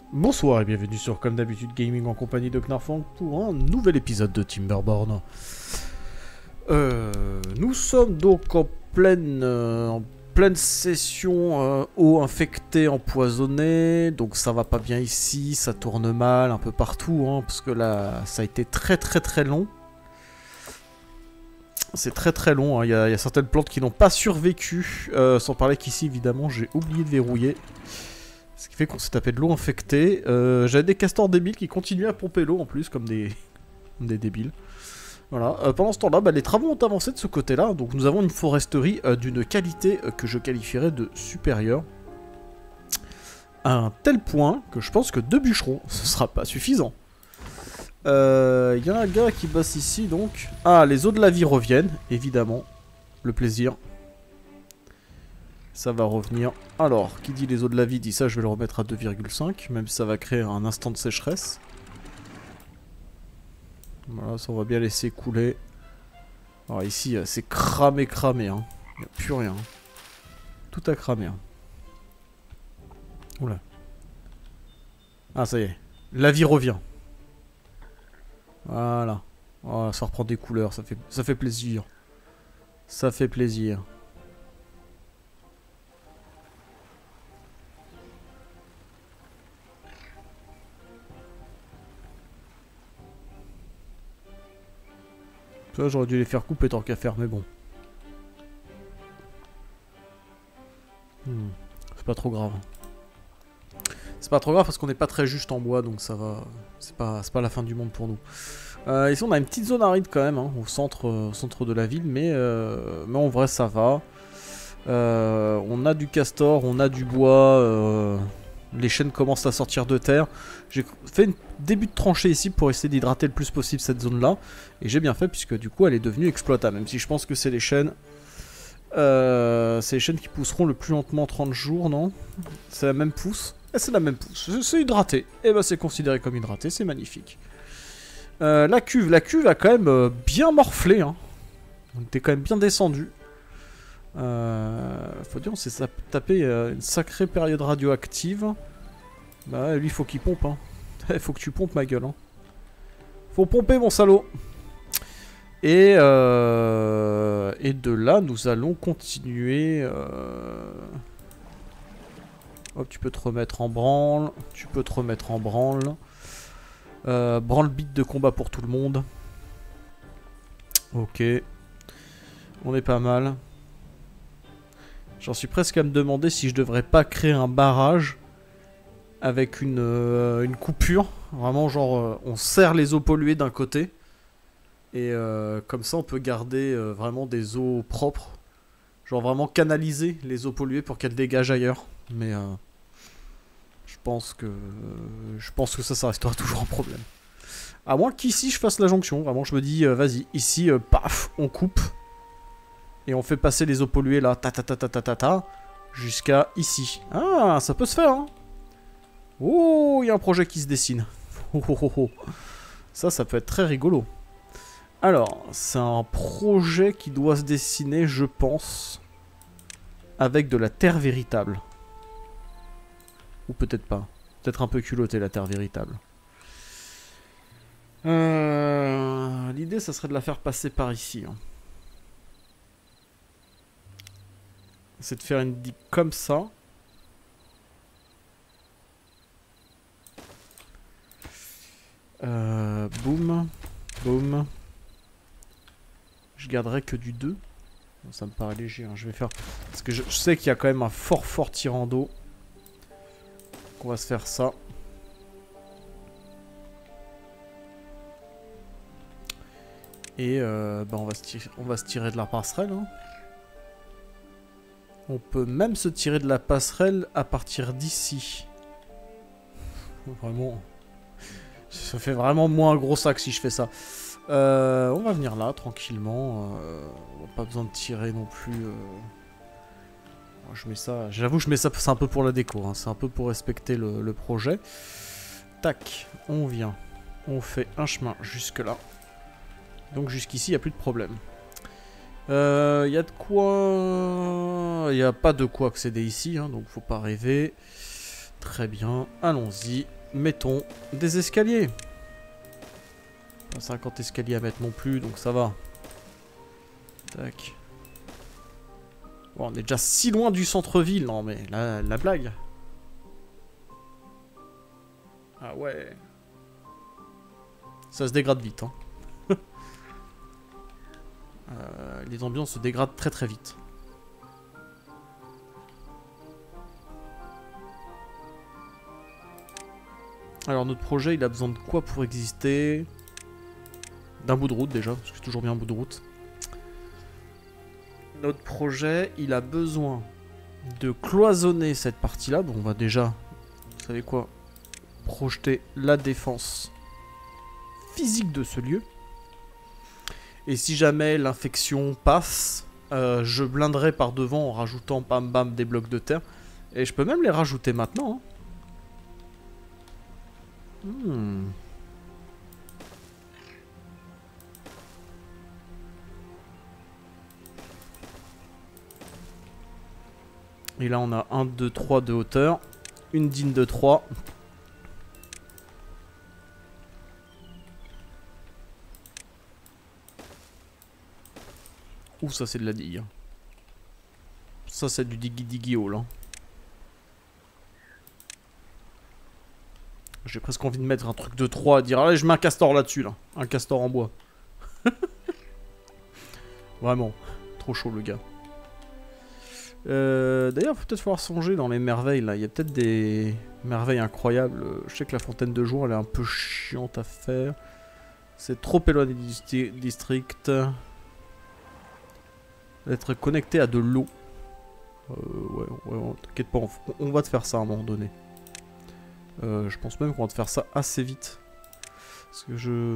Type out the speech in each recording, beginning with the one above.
Bonsoir et bienvenue sur Comme d'habitude Gaming en compagnie de Knarfang pour un nouvel épisode de Timberborn. Nous sommes donc en pleine session eau infectée, empoisonnée, donc ça va pas bien ici, ça tourne mal un peu partout, hein, parce que là ça a été très long. C'est très long, hein. Il y a certaines plantes qui n'ont pas survécu, sans parler qu'ici évidemment j'ai oublié de verrouiller. Ce qui fait qu'on s'est tapé de l'eau infectée. J'avais des castors débiles qui continuaient à pomper l'eau en plus, comme des débiles. Voilà. Pendant ce temps-là, les travaux ont avancé de ce côté-là. Donc nous avons une foresterie d'une qualité que je qualifierais de supérieure. À un tel point que je pense que 2 bûcherons, ce sera pas suffisant. Y a un gars qui bosse ici donc. Ah, les eaux de la vie reviennent, évidemment. Le plaisir. Ça va revenir. Alors, qui dit les eaux de la vie dit ça, je vais le remettre à 2,5, même si ça va créer un instant de sécheresse. Voilà, ça on va bien laisser couler. Alors ici, c'est cramé, hein. Il n'y a plus rien. Tout a cramé. Hein. Oula. Ah, ça y est. La vie revient. Voilà. Oh, ça reprend des couleurs, ça fait plaisir. Ça fait plaisir. J'aurais dû les faire couper tant qu'à faire, mais bon. C'est pas trop grave. C'est pas trop grave parce qu'on n'est pas très juste en bois, donc ça va. C'est pas la fin du monde pour nous. Ici on a une petite zone aride quand même, hein, au centre de la ville, mais en vrai ça va. On a du castor, on a du bois. Les chênes commencent à sortir de terre. J'ai fait un début de tranchée ici pour essayer d'hydrater le plus possible cette zone là. Et j'ai bien fait puisque du coup elle est devenue exploitable. Même si je pense que c'est les chênes. C'est les chênes qui pousseront le plus lentement 30 jours, non? C'est la même pousse. Et c'est la même pousse. C'est hydraté. Et bah c'est considéré comme hydraté, c'est magnifique. La cuve a quand même bien morflé. Hein. On était quand même bien descendu. Faut dire, on s'est tapé une sacrée période radioactive. Bah lui, faut qu'il pompe. Hein. Faut que tu pompes, ma gueule. Hein. Faut pomper, mon salaud. Et de là, nous allons continuer. Hop, tu peux te remettre en branle. Tu peux te remettre en branle. Branle beat de combat pour tout le monde. Ok. On est pas mal. J'en suis presque à me demander si je devrais pas créer un barrage avec une coupure. Vraiment, genre, on serre les eaux polluées d'un côté. Et comme ça, on peut garder vraiment des eaux propres. Genre vraiment canaliser les eaux polluées pour qu'elles dégagent ailleurs. Mais je pense que ça restera toujours un problème. À moins qu'ici, je fasse la jonction. Vraiment, je me dis, vas-y, ici, paf, on coupe. Et on fait passer les eaux polluées là, jusqu'à ici. Ah, ça peut se faire, hein. Oh, il y a un projet qui se dessine. Ça peut être très rigolo. Alors, c'est un projet qui doit se dessiner, je pense, avec de la terre véritable. Ou peut-être pas. Peut-être un peu culotté, la terre véritable. L'idée, ça serait de la faire passer par ici, hein. C'est de faire une digue comme ça. Boum. Boum. Je garderai que du 2. Ça me paraît léger. Hein. Je vais faire... Parce que je sais qu'il y a quand même un fort tirant d'eau. Donc on va se faire ça. Et on va se tirer de la passerelle. Hein. On peut même se tirer de la passerelle à partir d'ici. Vraiment. Ça fait vraiment moins un gros sac si je fais ça. On va venir là, tranquillement. On n'a pas besoin de tirer non plus. Je mets ça... J'avoue, je mets ça, c'est un peu pour la déco. Hein. C'est un peu pour respecter le projet. Tac, on vient. On fait un chemin jusque là. Donc jusqu'ici, il n'y a plus de problème. Y a de quoi... Y a pas de quoi accéder ici, hein, donc faut pas rêver. Très bien, allons-y. mettons des escaliers. Pas 50 escaliers à mettre non plus, donc ça va. Tac. Bon, on est déjà si loin du centre-ville, non mais la blague. Ah ouais. Ça se dégrade vite, hein. Les ambiances se dégradent très très vite. Alors notre projet, il a besoin de quoi pour exister? D'un bout de route déjà, parce que c'est toujours bien un bout de route. Notre projet, il a besoin de cloisonner cette partie-là. Bon, on va déjà, vous savez quoi, projeter la défense physique de ce lieu. Et si jamais l'infection passe, je blinderai par devant en rajoutant bam bam des blocs de terre. Et je peux même les rajouter maintenant. Hein. Et là on a 1, 2, 3 de hauteur. Une digne de 3. Ouh, ça c'est de la digue. Ça c'est du diggy là. J'ai presque envie de mettre un truc de 3 à dire allez je mets un castor là-dessus là. Un castor en bois. Vraiment. Trop chaud le gars. D'ailleurs peut-être falloir songer dans les merveilles là. Il y a peut-être des merveilles incroyables. Je sais que la fontaine de jour elle est un peu chiante à faire. C'est trop éloigné du district. Être connecté à de l'eau. Ouais, t'inquiète pas, on va te faire ça à un moment donné. Je pense même qu'on va te faire ça assez vite. Parce que je...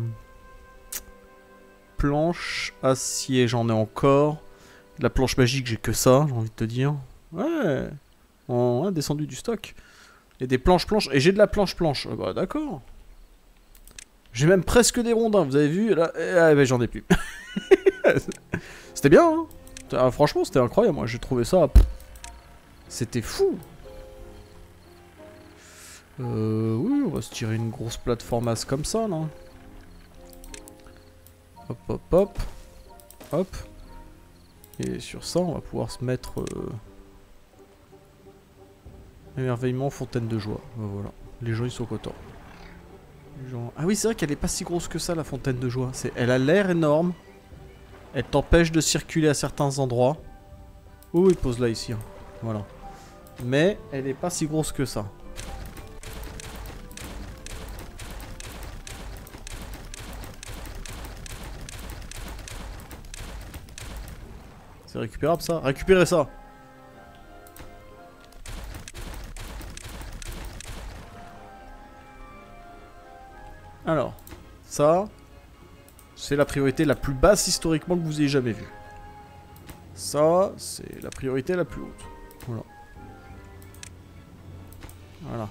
Planche, acier, j'en ai encore. De la planche magique, j'ai que ça, j'ai envie de te dire. Ouais, on a descendu du stock. Et des planches, et j'ai de la planche. Bah d'accord. J'ai même presque des rondins, vous avez vu là. Ah, bah, j'en ai plus. C'était bien, hein. Ah, franchement, c'était incroyable. Moi, j'ai trouvé ça. C'était fou. Oui, on va se tirer une grosse plateforme as comme ça, là. Hop, hop, hop. Hop. Et sur ça, on va pouvoir se mettre... Émerveillement, fontaine de joie. Voilà. Les gens, ils sont contents. Gens... Ah oui, c'est vrai qu'elle est pas si grosse que ça, la fontaine de joie. Elle a l'air énorme. Elle t'empêche de circuler à certains endroits. Oui, pose là, ici. Hein. Voilà. Mais elle est pas si grosse que ça. C'est récupérable ça? Récupérez ça! Alors, ça, c'est la priorité la plus basse historiquement que vous ayez jamais vue. Ça, c'est la priorité la plus haute. Voilà. Voilà.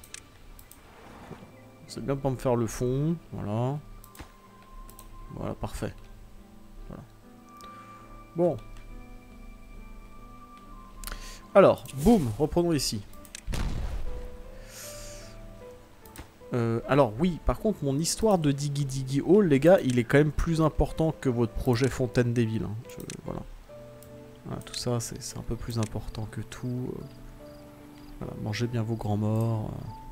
C'est bien de pas me faire le fond. Voilà. Voilà, parfait. Voilà. Bon. Alors, boum, reprenons ici. Alors oui, par contre, mon histoire de Diggy Hall, les gars, il est quand même plus important que votre projet Fontaine des Villes. Hein. Voilà. Voilà. Tout ça, c'est un peu plus important que tout. Voilà, mangez bien vos grands morts.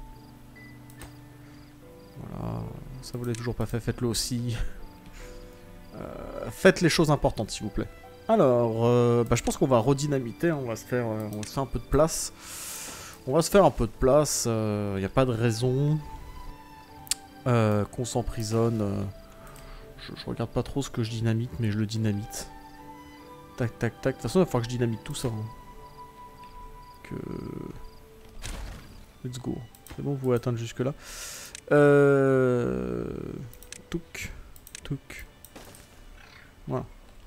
Voilà. Ça vous l'avez toujours pas fait, faites-le aussi. Faites les choses importantes, s'il vous plaît. Alors, bah, je pense qu'on va redynamiter, hein. On va se faire un peu de place. On va se faire un peu de place, il n'y a pas de raison qu'on s'emprisonne. Je regarde pas trop ce que je dynamite, mais je le dynamite. Tac, tac, tac. De toute façon, il va falloir que je dynamite tout ça. Hein. Let's go. C'est bon, vous pouvez atteindre jusque là. Touk. Touk. Voilà.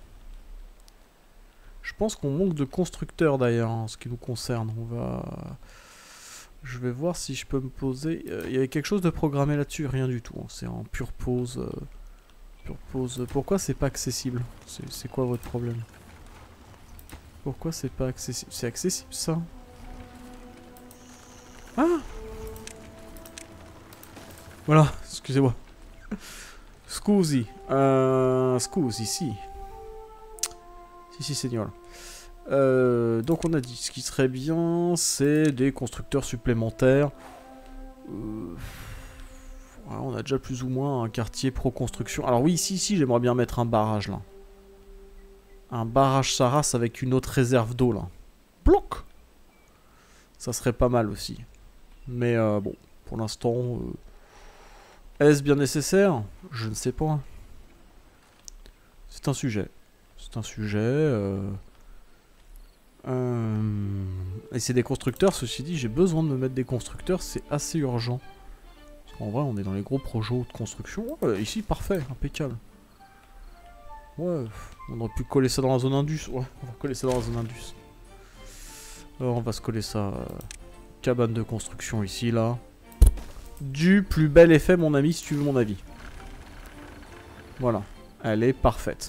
Je pense qu'on manque de constructeurs d'ailleurs, en ce qui nous concerne. Je vais voir si je peux me poser. Il y avait quelque chose de programmé là-dessus, rien du tout. Hein. C'est en pure pause. Pure pause. Pourquoi c'est pas accessible? C'est quoi votre problème? Pourquoi c'est pas accessible? C'est accessible ça? Ah! Voilà, excusez-moi. Scusi. Scusi, si. Si, seigneur. Donc on a dit, ce qui serait bien, c'est des constructeurs supplémentaires. Voilà, on a déjà plus ou moins un quartier pro-construction. Alors oui, ici, j'aimerais bien mettre un barrage, là. Un barrage Saras avec une autre réserve d'eau, là. Bloc. Ça serait pas mal aussi. Mais bon, pour l'instant... est-ce bien nécessaire? Je ne sais pas. C'est un sujet. C'est un sujet... Et c'est des constructeurs, ceci dit, j'ai besoin de me mettre des constructeurs, c'est assez urgent. Parce qu'en vrai, on est dans les gros projets de construction. Ouais, ici, parfait, impeccable. Ouais, on aurait pu coller ça dans la zone Indus. Ouais, on va coller ça dans la zone Indus. Alors, on va se coller ça. Cabane de construction ici, là. Du plus bel effet, mon ami, si tu veux mon avis. Voilà. Elle est parfaite.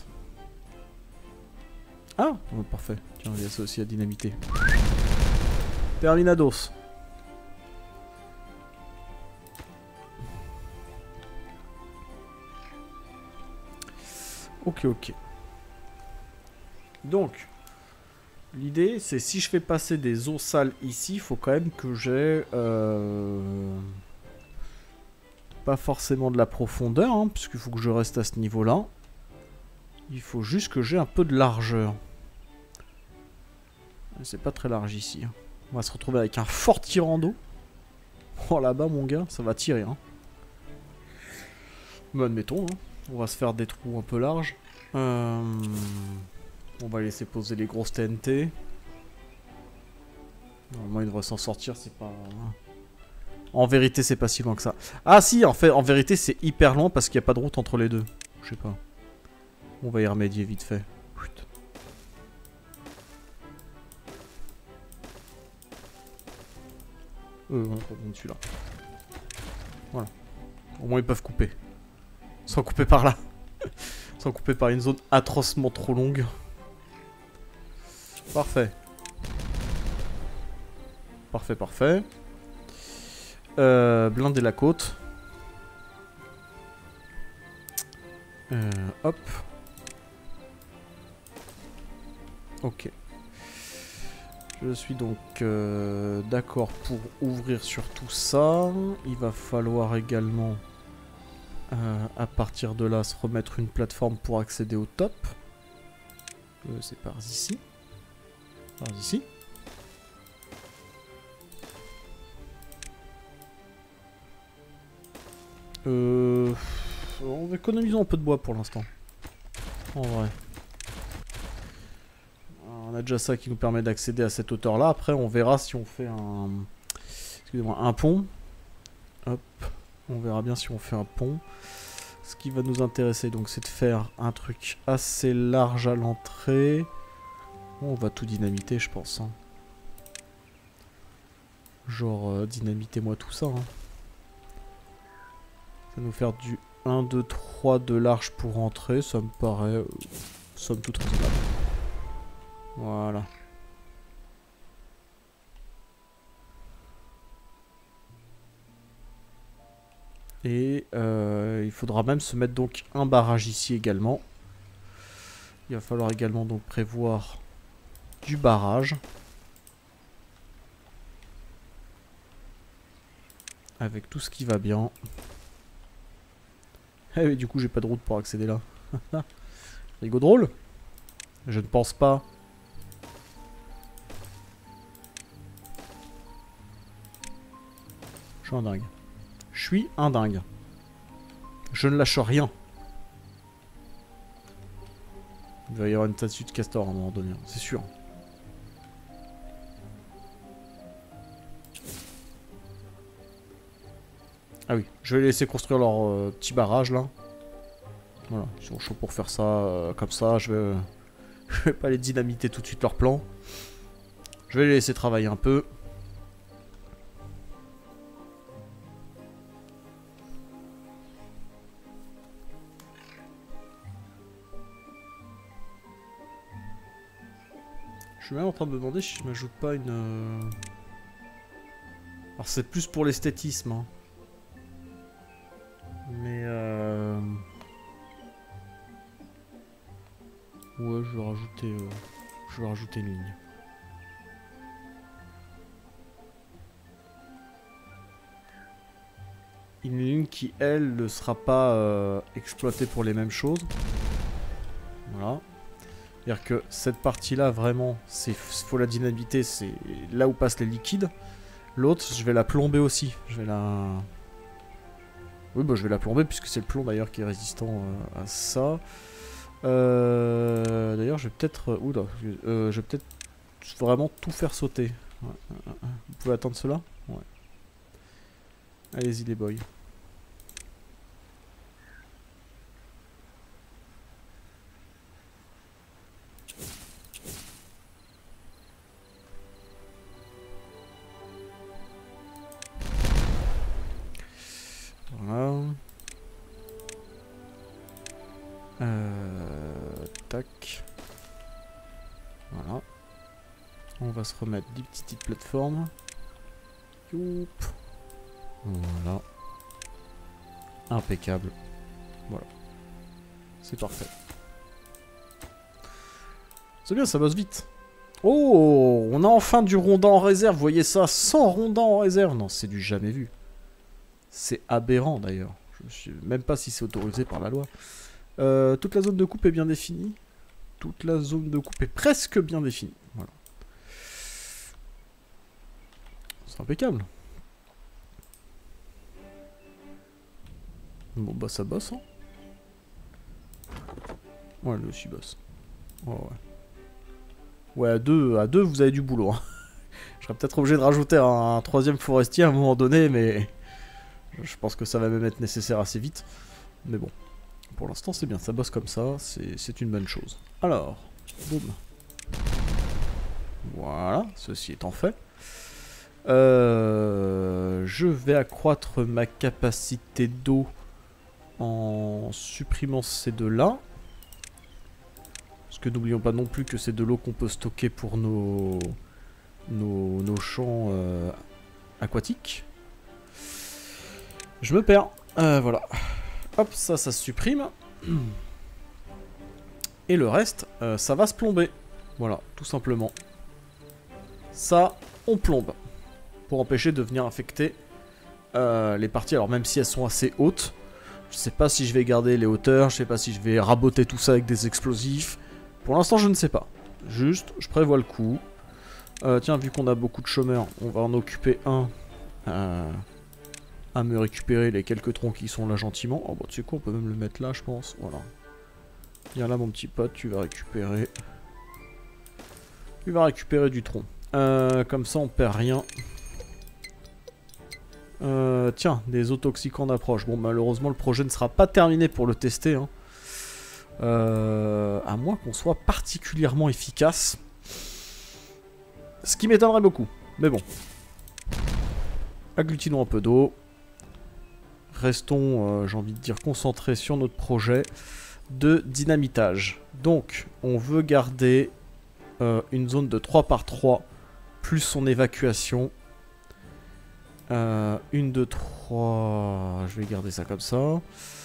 Ah, oh, parfait. Tiens, il y a ça aussi à dynamiter. Terminados. Ok. Donc, l'idée, c'est si je fais passer des eaux sales ici, il faut quand même que j'ai... pas forcément de la profondeur, hein, puisqu'il faut que je reste à ce niveau-là. Il faut juste que j'ai un peu de largeur. C'est pas très large ici. Hein. On va se retrouver avec un fort tirant d'eau. Oh là-bas, mon gars, ça va tirer. Hein. Mais admettons, hein. On va se faire des trous un peu larges. On va laisser poser les grosses TNT. Normalement, il devrait s'en sortir, c'est pas... En vérité, c'est pas si loin que ça. Ah si, en fait, en vérité, c'est hyper loin parce qu'il n'y a pas de route entre les deux. Je sais pas. On va y remédier vite fait. Chut. On va prendre celui-là. Voilà. Au moins, ils peuvent couper. Sans couper par là. Sans couper par une zone atrocement trop longue. Parfait. Parfait. Blinder la côte. Hop. Ok. Je suis donc d'accord pour ouvrir sur tout ça. Il va falloir également, à partir de là, se remettre une plateforme pour accéder au top. C'est par ici. Par ici. Économisons un peu de bois pour l'instant. En vrai. On a déjà ça qui nous permet d'accéder à cette hauteur là. Après on verra si on fait un... Excusez-moi, un pont. Hop. On verra bien si on fait un pont. Ce qui va nous intéresser donc c'est de faire un truc assez large à l'entrée. Bon, on va tout dynamiter je pense. Hein. Genre dynamitez-moi tout ça. Hein. Ça va nous faire du 1, 2, 3 de large pour rentrer. Ça me paraît somme toute raisonnable. Voilà. Et il faudra même se mettre donc un barrage ici également. Il va falloir également donc prévoir du barrage. Avec tout ce qui va bien. Eh oui, du coup j'ai pas de route pour accéder là. Rigo drôle. Je ne pense pas. Je suis un dingue. Je suis un dingue. Je ne lâche rien. Il va y avoir une statue de castor à un moment donné, c'est sûr. Ah oui, je vais les laisser construire leur petit barrage là. Voilà, ils sont chauds pour faire ça comme ça. Je vais pas les dynamiter tout de suite leur plan. Je vais les laisser travailler un peu. Je suis même en train de me demander si je m'ajoute pas une... Alors c'est plus pour l'esthétisme. Hein. Ouais, je vais rajouter une ligne. Une ligne qui, elle, ne sera pas exploitée pour les mêmes choses. Voilà. C'est-à-dire que cette partie-là, vraiment, faut la dynamiter, c'est là où passent les liquides. L'autre, je vais la plomber aussi. Je vais la... Oui, bah je vais la plomber, puisque c'est le plomb, d'ailleurs, qui est résistant à ça. D'ailleurs, je vais peut-être... Oula, je vais peut-être vraiment tout faire sauter. Ouais, vous pouvez attendre cela? Ouais. Allez-y, les boys. Voilà. Tac. Voilà. On va se remettre des petites plateformes. Youp. Voilà. Impeccable. Voilà. C'est parfait. C'est bien, ça bosse vite. Oh, on a enfin du rondin en réserve. Vous voyez ça, 100 rondins en réserve. Non, c'est du jamais vu. C'est aberrant d'ailleurs. Je ne sais même pas si c'est autorisé par la loi. Toute la zone de coupe est bien définie. Toute la zone de coupe est presque bien définie. Voilà. C'est impeccable. Bon bah ça bosse hein. Ouais, lui aussi bosse. Oh, ouais. Ouais, à deux vous avez du boulot. Hein. Je serais peut-être obligé de rajouter un troisième forestier à un moment donné, mais je pense que ça va même être nécessaire assez vite. Mais bon, pour l'instant c'est bien, ça bosse comme ça, c'est une bonne chose. Alors, boum. Voilà, ceci étant fait. Je vais accroître ma capacité d'eau en supprimant ces deux-là. Parce que n'oublions pas non plus que c'est de l'eau qu'on peut stocker pour nos champs aquatiques. Je me perds. Voilà. Hop, ça se supprime. Et le reste, ça va se plomber. Voilà, tout simplement. Ça, on plombe. Pour empêcher de venir infecter les parties. Alors même si elles sont assez hautes, je sais pas si je vais garder les hauteurs, je sais pas si je vais raboter tout ça avec des explosifs. Pour l'instant, je ne sais pas. Juste, je prévois le coup. Tiens, vu qu'on a beaucoup de chômeurs, on va en occuper un à me récupérer les quelques troncs qui sont là gentiment. Oh bah tu sais quoi, on peut même le mettre là, je pense. Voilà. Viens là, mon petit pote, tu vas récupérer... Tu vas récupérer du tronc. Comme ça, on perd rien. Tiens, des zootoxicants d'approche. Bon, malheureusement, le projet ne sera pas terminé pour le tester. Hein. À moins qu'on soit particulièrement efficace. Ce qui m'étonnerait beaucoup. Mais bon. Agglutinons un peu d'eau. Restons, j'ai envie de dire, concentrés sur notre projet de dynamitage. Donc, on veut garder une zone de 3 par 3 plus son évacuation. 1, 2, 3... Je vais garder ça comme ça.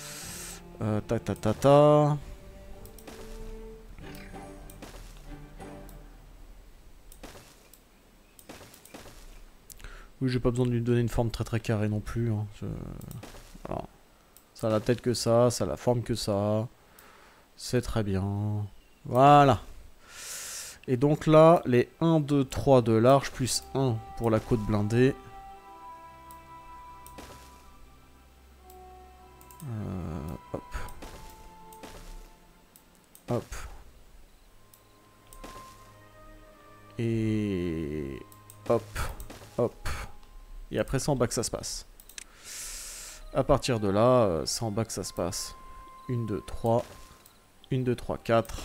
Ta. Oui, j'ai pas besoin de lui donner une forme très carrée non plus. Hein. Voilà. Ça a la tête que ça a la forme que ça. C'est très bien. Voilà. Et donc là, les 1, 2, 3 de large, plus 1 pour la côte blindée. Hop. Hop. Et... Hop. Hop. Et après, c'est en bas que ça se passe. À partir de là, c'est en bas que ça se passe. 1, 2, 3. 1, 2, 3, 4.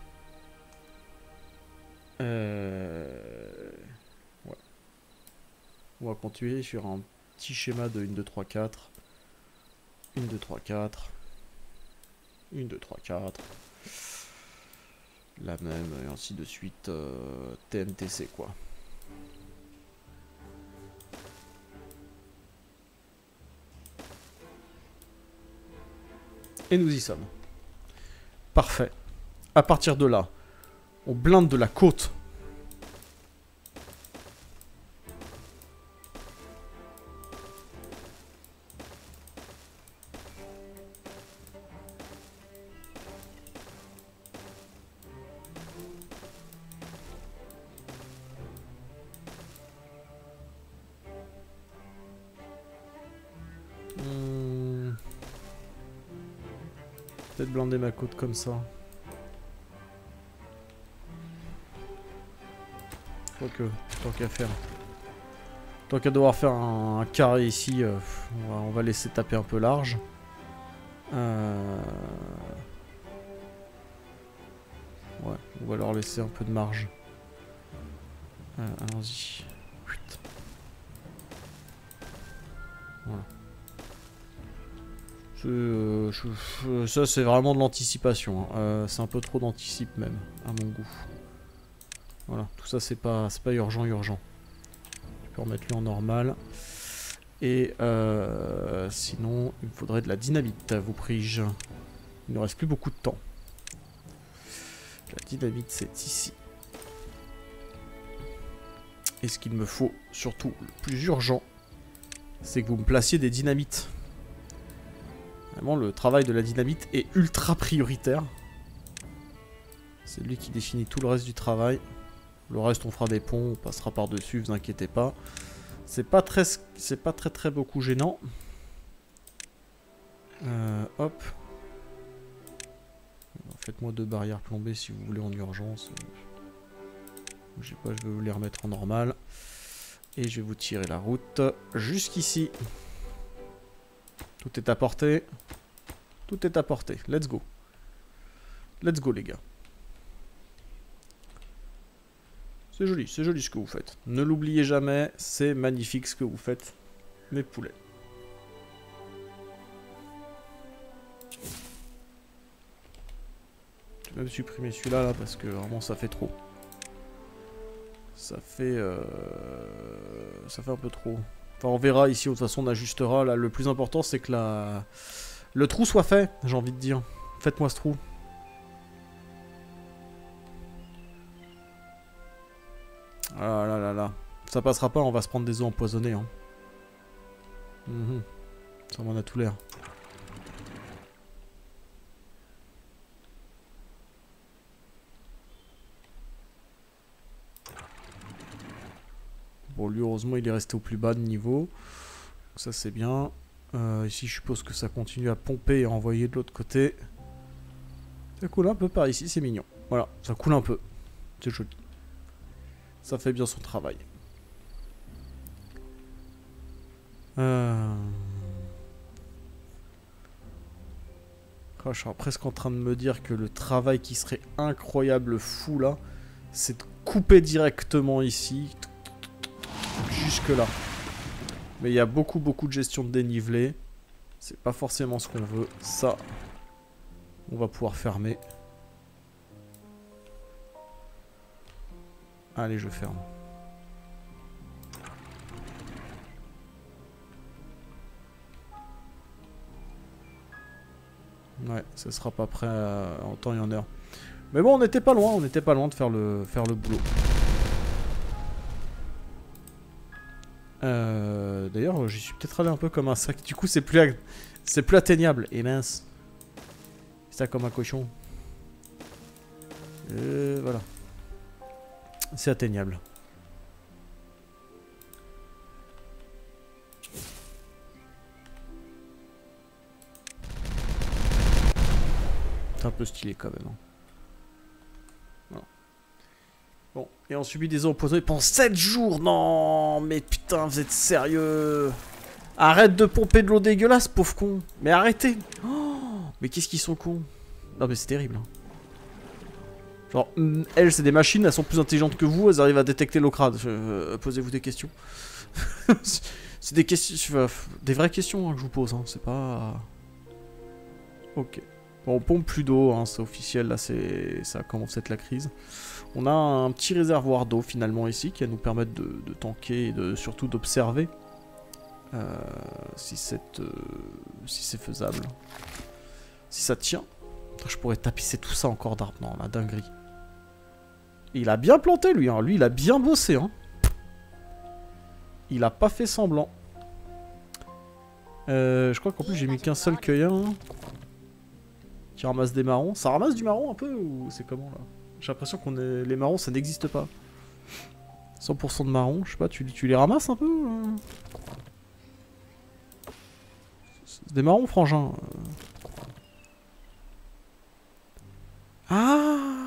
Ouais. On va continuer sur un petit schéma de 1, 2, 3, 4. 1, 2, 3, 4. 1, 2, 3, 4. La même, et ainsi de suite. TNTC, quoi. Et nous y sommes. Parfait. À partir de là, on blinde de la côte. Peut-être blinder ma côte comme ça. Quoique, tant qu'à faire. Tant qu'à devoir faire un carré ici, on va laisser taper un peu large. Ouais, on va leur laisser un peu de marge. Allons-y. Voilà. Ça c'est vraiment de l'anticipation. Hein. C'est un peu trop d'anticipe même, à mon goût. Voilà, tout ça c'est pas urgent. Je peux remettre lui en normal. Et sinon, il me faudrait de la dynamite, vous prie-je. Il ne reste plus beaucoup de temps. La dynamite c'est ici. Et ce qu'il me faut, surtout le plus urgent, c'est que vous me placiez des dynamites. Vraiment, le travail de la dynamite est ultra prioritaire. C'est lui qui définit tout le reste du travail. Le reste, on fera des ponts, on passera par-dessus, vous inquiétez pas. C'est pas très beaucoup gênant. Hop. Faites-moi 2 barrières plombées si vous voulez en urgence. Je sais pas, je vais vous les remettre en normal. Et je vais vous tirer la route jusqu'ici. Tout est à portée. Tout est à portée. Let's go. Let's go, les gars. C'est joli ce que vous faites. Ne l'oubliez jamais, c'est magnifique ce que vous faites, mes poulets. Je vais même supprimer celui-là là, parce que vraiment ça fait trop. Ça fait un peu trop. Enfin, on verra ici, de toute façon on ajustera. Là, le plus important c'est que le trou soit fait, j'ai envie de dire. Faites-moi ce trou. Ah là là là. Ça passera pas, on va se prendre des eaux empoisonnées. Hein. Ça m'en a tout l'air. Bon, lui, heureusement, il est resté au plus bas de niveau. Donc ça, c'est bien. Ici, je suppose que ça continue à pomper et à envoyer de l'autre côté. Ça coule un peu par ici, c'est mignon. Voilà, ça coule un peu. C'est joli. Ça fait bien son travail. Je suis presque en train de me dire que le travail qui serait incroyable fou là, c'est de couper directement ici. Jusque là. Mais il y a beaucoup de gestion de dénivelé. C'est pas forcément ce qu'on veut. Ça, on va pouvoir fermer. Allez, je ferme. Ouais, ça sera pas prêt en temps et en heure. Mais bon, on n'était pas loin de faire le boulot. D'ailleurs, j'y suis peut-être allé un peu comme un sac. Du coup, c'est plus atteignable. Et mince. Ça comme un cochon. Voilà. C'est atteignable. C'est un peu stylé quand même. Hein. Voilà. Bon, et on subit des eaux empoisonnées pendant 7 jours. Non, mais putain, vous êtes sérieux? Arrête de pomper de l'eau dégueulasse, pauvre con. Mais arrêtez. Oh, mais qu'est-ce qu'ils sont cons. Non, mais c'est terrible. Hein. Genre, elles, c'est des machines, elles sont plus intelligentes que vous, elles arrivent à détecter l'eau crade. Posez-vous des questions. C'est des questions, des vraies questions hein, que je vous pose. Hein. C'est pas. Ok. Bon, on pompe plus d'eau, hein, c'est officiel, là ça commence à être la crise. On a un petit réservoir d'eau finalement ici qui va nous permettre de tanker et surtout d'observer si c'est faisable. Si ça tient, Je pourrais tapisser tout ça encore d'arbres. Non, la dinguerie. Et il a bien planté, lui. Hein. Lui, il a bien bossé. Hein. Il a pas fait semblant. Je crois qu'en plus, j'ai mis qu'un seul cueillir. Hein, qui ramasse des marrons. Ça ramasse du marron un peu ou c'est comment, là? J'ai l'impression qu'on est... les marrons, ça n'existe pas. 100% de marrons. Je sais pas, tu les ramasses un peu C'est des marrons, frangin. Ah!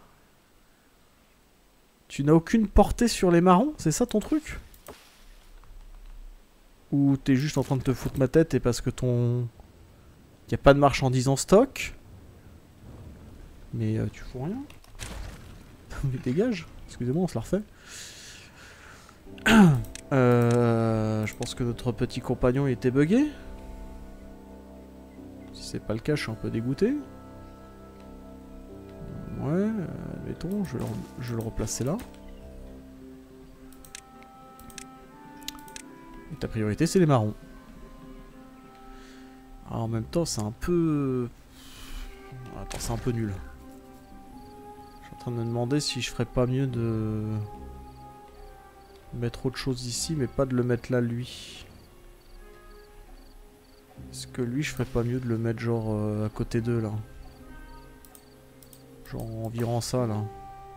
Tu n'as aucune portée sur les marrons? C'est ça ton truc? Ou t'es juste en train de te foutre ma tête et parce que ton... Y a pas de marchandises en stock? Mais tu fous rien? Mais dégage! Excusez-moi, on se la refait. Je pense que notre petit compagnon était bugué. Si c'est pas le cas, je suis un peu dégoûté. Ouais, admettons, je vais le replacer là. Et ta priorité, c'est les marrons. Alors, en même temps, c'est un peu... Attends, c'est un peu nul. Je suis en train de me demander si je ferais pas mieux de... mettre autre chose ici, mais pas de le mettre là, lui. Est-ce que lui, je ferais pas mieux de le mettre genre à côté d'eux, là? Genre environ ça, là.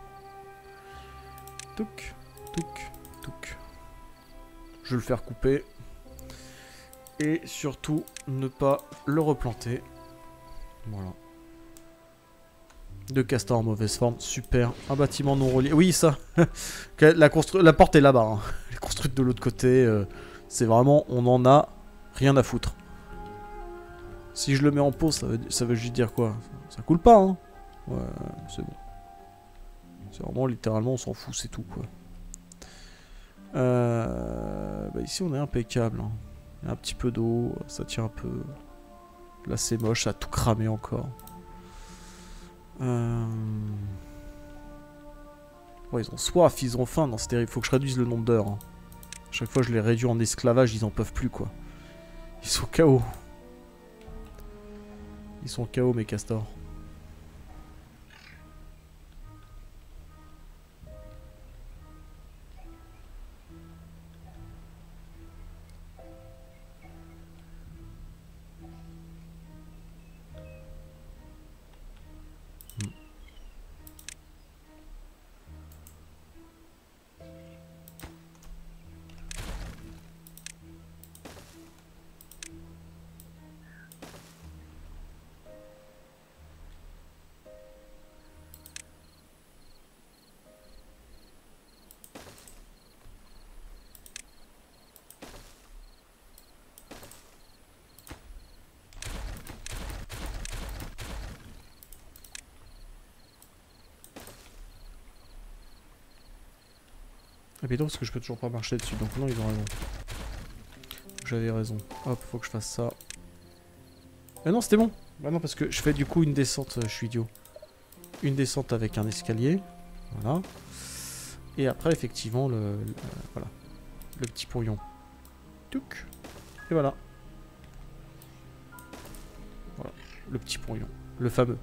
Touc, touc, touc. Je vais le faire couper. Et surtout, ne pas le replanter. Voilà. Deux castors en mauvaise forme, super. Un bâtiment non relié. Oui, ça. la porte est là-bas. Hein. Elle est construite de l'autre côté. C'est vraiment, on en a rien à foutre. Si je le mets en pause, ça veut juste dire quoi? Ça coule pas, hein. Ouais, c'est bon. C'est vraiment littéralement, on s'en fout, c'est tout, quoi. Bah ici, on est impeccable. Hein. Il y a un petit peu d'eau, ça tient un peu. Là, c'est moche, ça a tout cramé encore. Ouais, ils ont soif, ils ont faim, non, c'est terrible. Faut que je réduise le nombre d'heures. Hein. Chaque fois, je les réduis en esclavage, ils en peuvent plus, quoi. Ils sont KO. Ils sont KO, mes castors. Ah putain, parce que je peux toujours pas marcher dessus, donc non, ils ont raison. J'avais raison. Hop, faut que je fasse ça. Ah non, c'était bon. Bah non, parce que je fais du coup une descente, je suis idiot. Une descente avec un escalier. Voilà. Et après, effectivement, voilà. Le petit pognon. Touc. Et voilà. Voilà. Le petit pognon. Le fameux.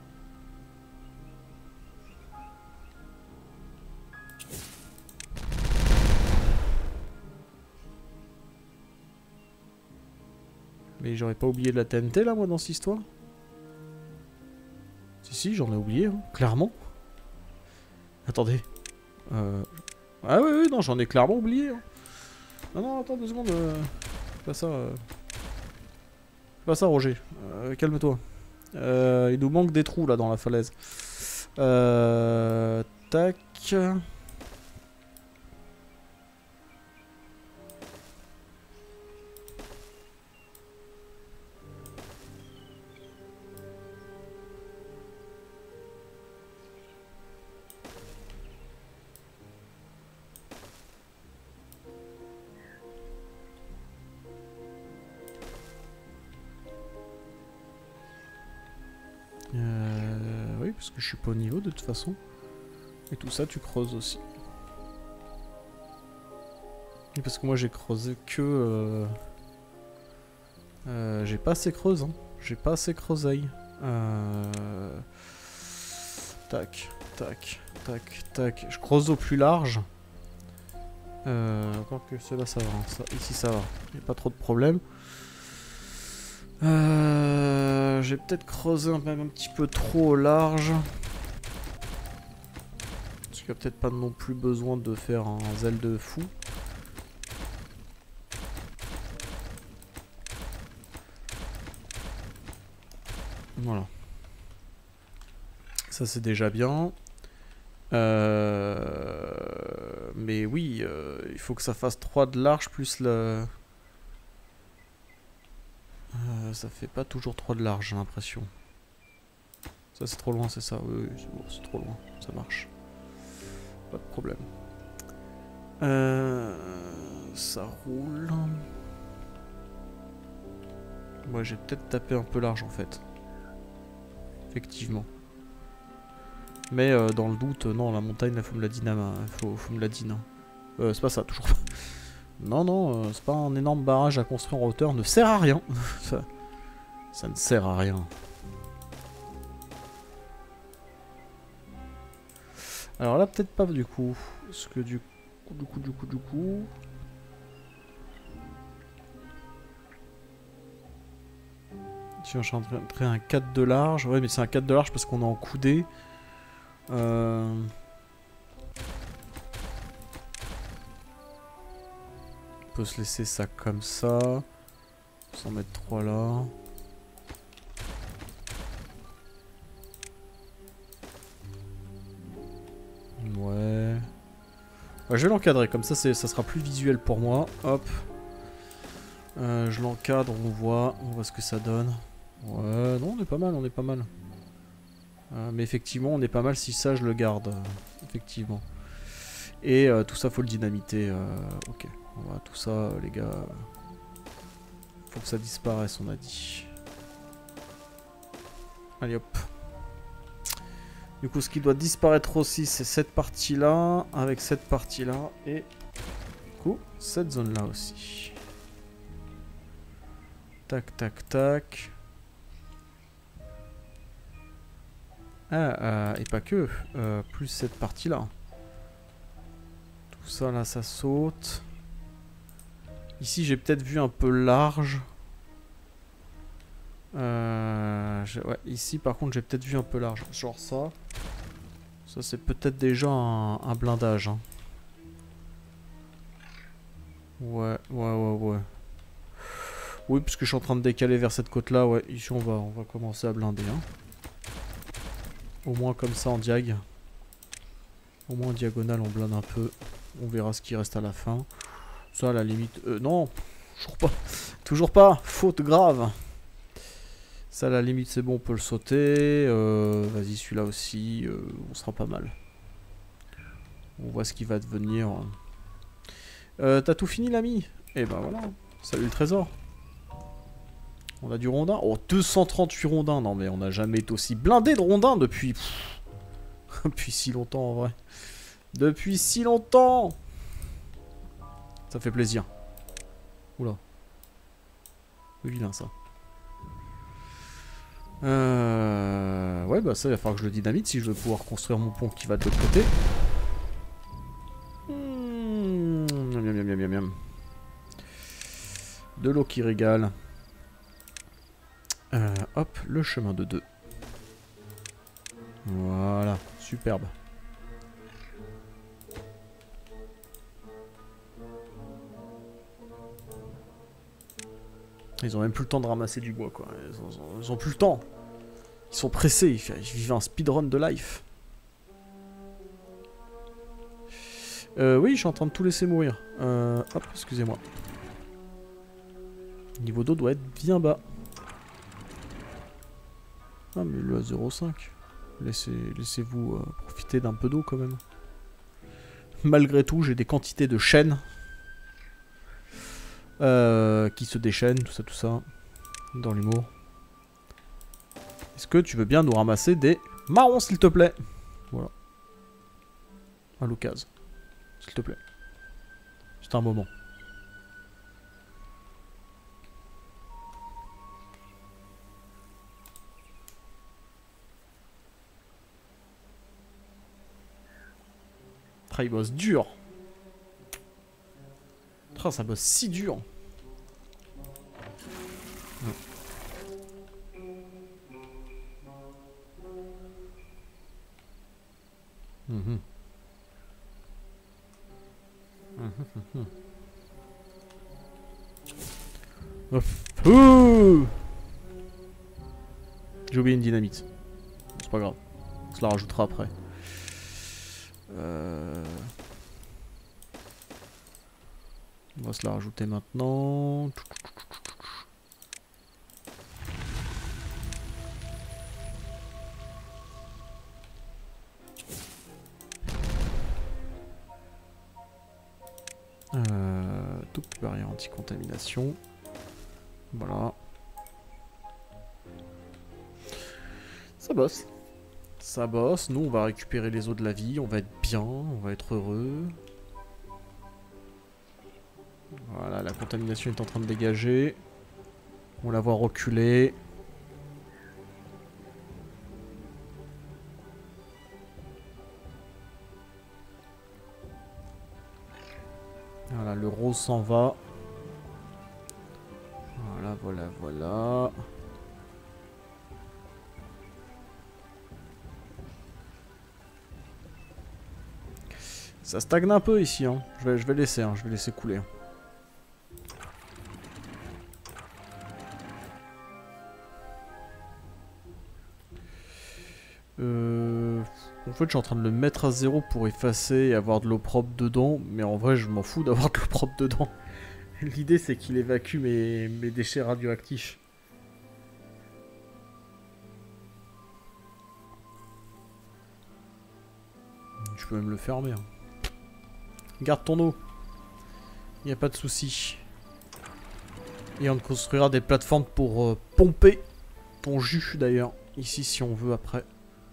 Mais j'aurais pas oublié de la TNT là, moi, dans cette histoire? Si, j'en ai oublié, hein, clairement. Attendez. Ah oui, non, j'en ai clairement oublié. Hein. Non, attends 2 secondes. Pas ça. Pas ça, Roger. Calme-toi. Il nous manque des trous là dans la falaise. Tac. Oui, parce que je suis pas au niveau de toute façon. Et tout ça, tu creuses aussi. Et parce que moi, j'ai creusé que... j'ai pas assez creuse, hein. J'ai pas assez creuseille. Tac, tac, tac, tac. Je creuse au plus large. Encore que cela ça va. Ici ça va. Il n'y a pas trop de problème. J'ai peut-être creusé même un petit peu trop au large. Parce qu'il n'y a peut-être pas non plus besoin de faire un zèle de fou. Voilà. Ça c'est déjà bien. Mais oui, il faut que ça fasse 3 de large plus le... ça fait pas toujours 3 de large, j'ai l'impression. Ça c'est trop loin, c'est ça. Oui, oui, c'est trop loin, ça marche. Pas de problème. Ça roule. Moi j'ai peut-être tapé un peu large en fait. Effectivement. Mais dans le doute, non, la montagne, là, faut me la dîner, faut me la dîner. C'est pas ça, toujours pas. Non, non, c'est pas un énorme barrage à construire en hauteur, ne sert à rien. ça ne sert à rien. Alors là, peut-être pas du coup. Parce que du coup... Tiens, je suis en train de créer un 4 de large. Ouais, mais c'est un 4 de large parce qu'on est en coudé. On peut se laisser ça comme ça. Sans mettre 3 là. Ouais. Ouais, je vais l'encadrer, comme ça ça sera plus visuel pour moi. Hop. Je l'encadre, on voit ce que ça donne. Ouais, non, on est pas mal, on est pas mal. Mais effectivement, on est pas mal si ça, je le garde. Effectivement. Et tout ça, faut le dynamiter. Ok, on va tout ça, les gars. Faut que ça disparaisse, on a dit. Allez, hop. Du coup, ce qui doit disparaître aussi, c'est cette partie-là, avec cette partie-là, et du coup, cette zone-là aussi. Tac, tac, tac. Ah, et pas que, plus cette partie-là. Tout ça, là, ça saute. Ici, j'ai peut-être vu un peu large. Ouais, ici, par contre, j'ai peut-être vu un peu large. Genre ça. Ça, c'est peut-être déjà un blindage. Hein. Ouais. Oui, parce que je suis en train de décaler vers cette côte-là. Ouais, ici, on va commencer à blinder. Hein. Au moins comme ça, en diag. Au moins en diagonale, on blinde un peu. On verra ce qui reste à la fin. Ça, à la limite... non, toujours pas. Toujours pas. Faute grave. Ça, à la limite, c'est bon, on peut le sauter. Vas-y, celui-là aussi, on sera pas mal. On voit ce qui va devenir. T'as tout fini, l'ami? Et ben voilà. Salut le trésor. On a du rondin. Oh, 238 rondins. Non, mais on n'a jamais été aussi blindé de rondins depuis... depuis si longtemps, en vrai. Depuis si longtemps. Ça fait plaisir. Oula. C'est vilain, ça. Ouais, bah ça, il va falloir que je le dynamite si je veux pouvoir construire mon pont qui va de l'autre côté. Miam, miam. De l'eau qui régale. Hop, le chemin de 2. Voilà, superbe. Ils ont même plus le temps de ramasser du bois, quoi. Ils ont plus le temps. Ils sont pressés, ils vivent un speedrun de life. Oui, je suis en train de tout laisser mourir. Hop, excusez-moi. Le niveau d'eau doit être bien bas. Ah, mais le à 0,5. Laissez-vous profiter d'un peu d'eau quand même. Malgré tout, j'ai des quantités de chênes qui se déchaînent, tout ça, dans l'humour. Est-ce que tu veux bien nous ramasser des marrons, s'il te plaît? Voilà. À l'occasion. S'il te plaît. C'est un moment. Après, il bosse dur. Putain, ça bosse si dur. Mhm. Ouh, j'ai oublié une dynamite. C'est pas grave. On se la rajoutera après. On va se la rajouter maintenant. Double barrière anti-contamination. Voilà. Ça bosse. Ça bosse. Nous, on va récupérer les eaux de la vie. On va être bien. On va être heureux. Voilà, la contamination est en train de dégager. On la voit reculer. Voilà, le rose s'en va. Voilà, voilà, voilà. Ça stagne un peu ici, hein. Je vais laisser, hein. Je vais laisser couler. En fait, je suis en train de le mettre à zéro pour effacer et avoir de l'eau propre dedans. Mais en vrai, je m'en fous d'avoir de l'eau propre dedans. L'idée, c'est qu'il évacue mes déchets radioactifs. Je peux même le fermer. Hein. Garde ton eau. Il n'y a pas de souci. Et on construira des plateformes pour pomper ton jus, d'ailleurs. Ici, si on veut, après.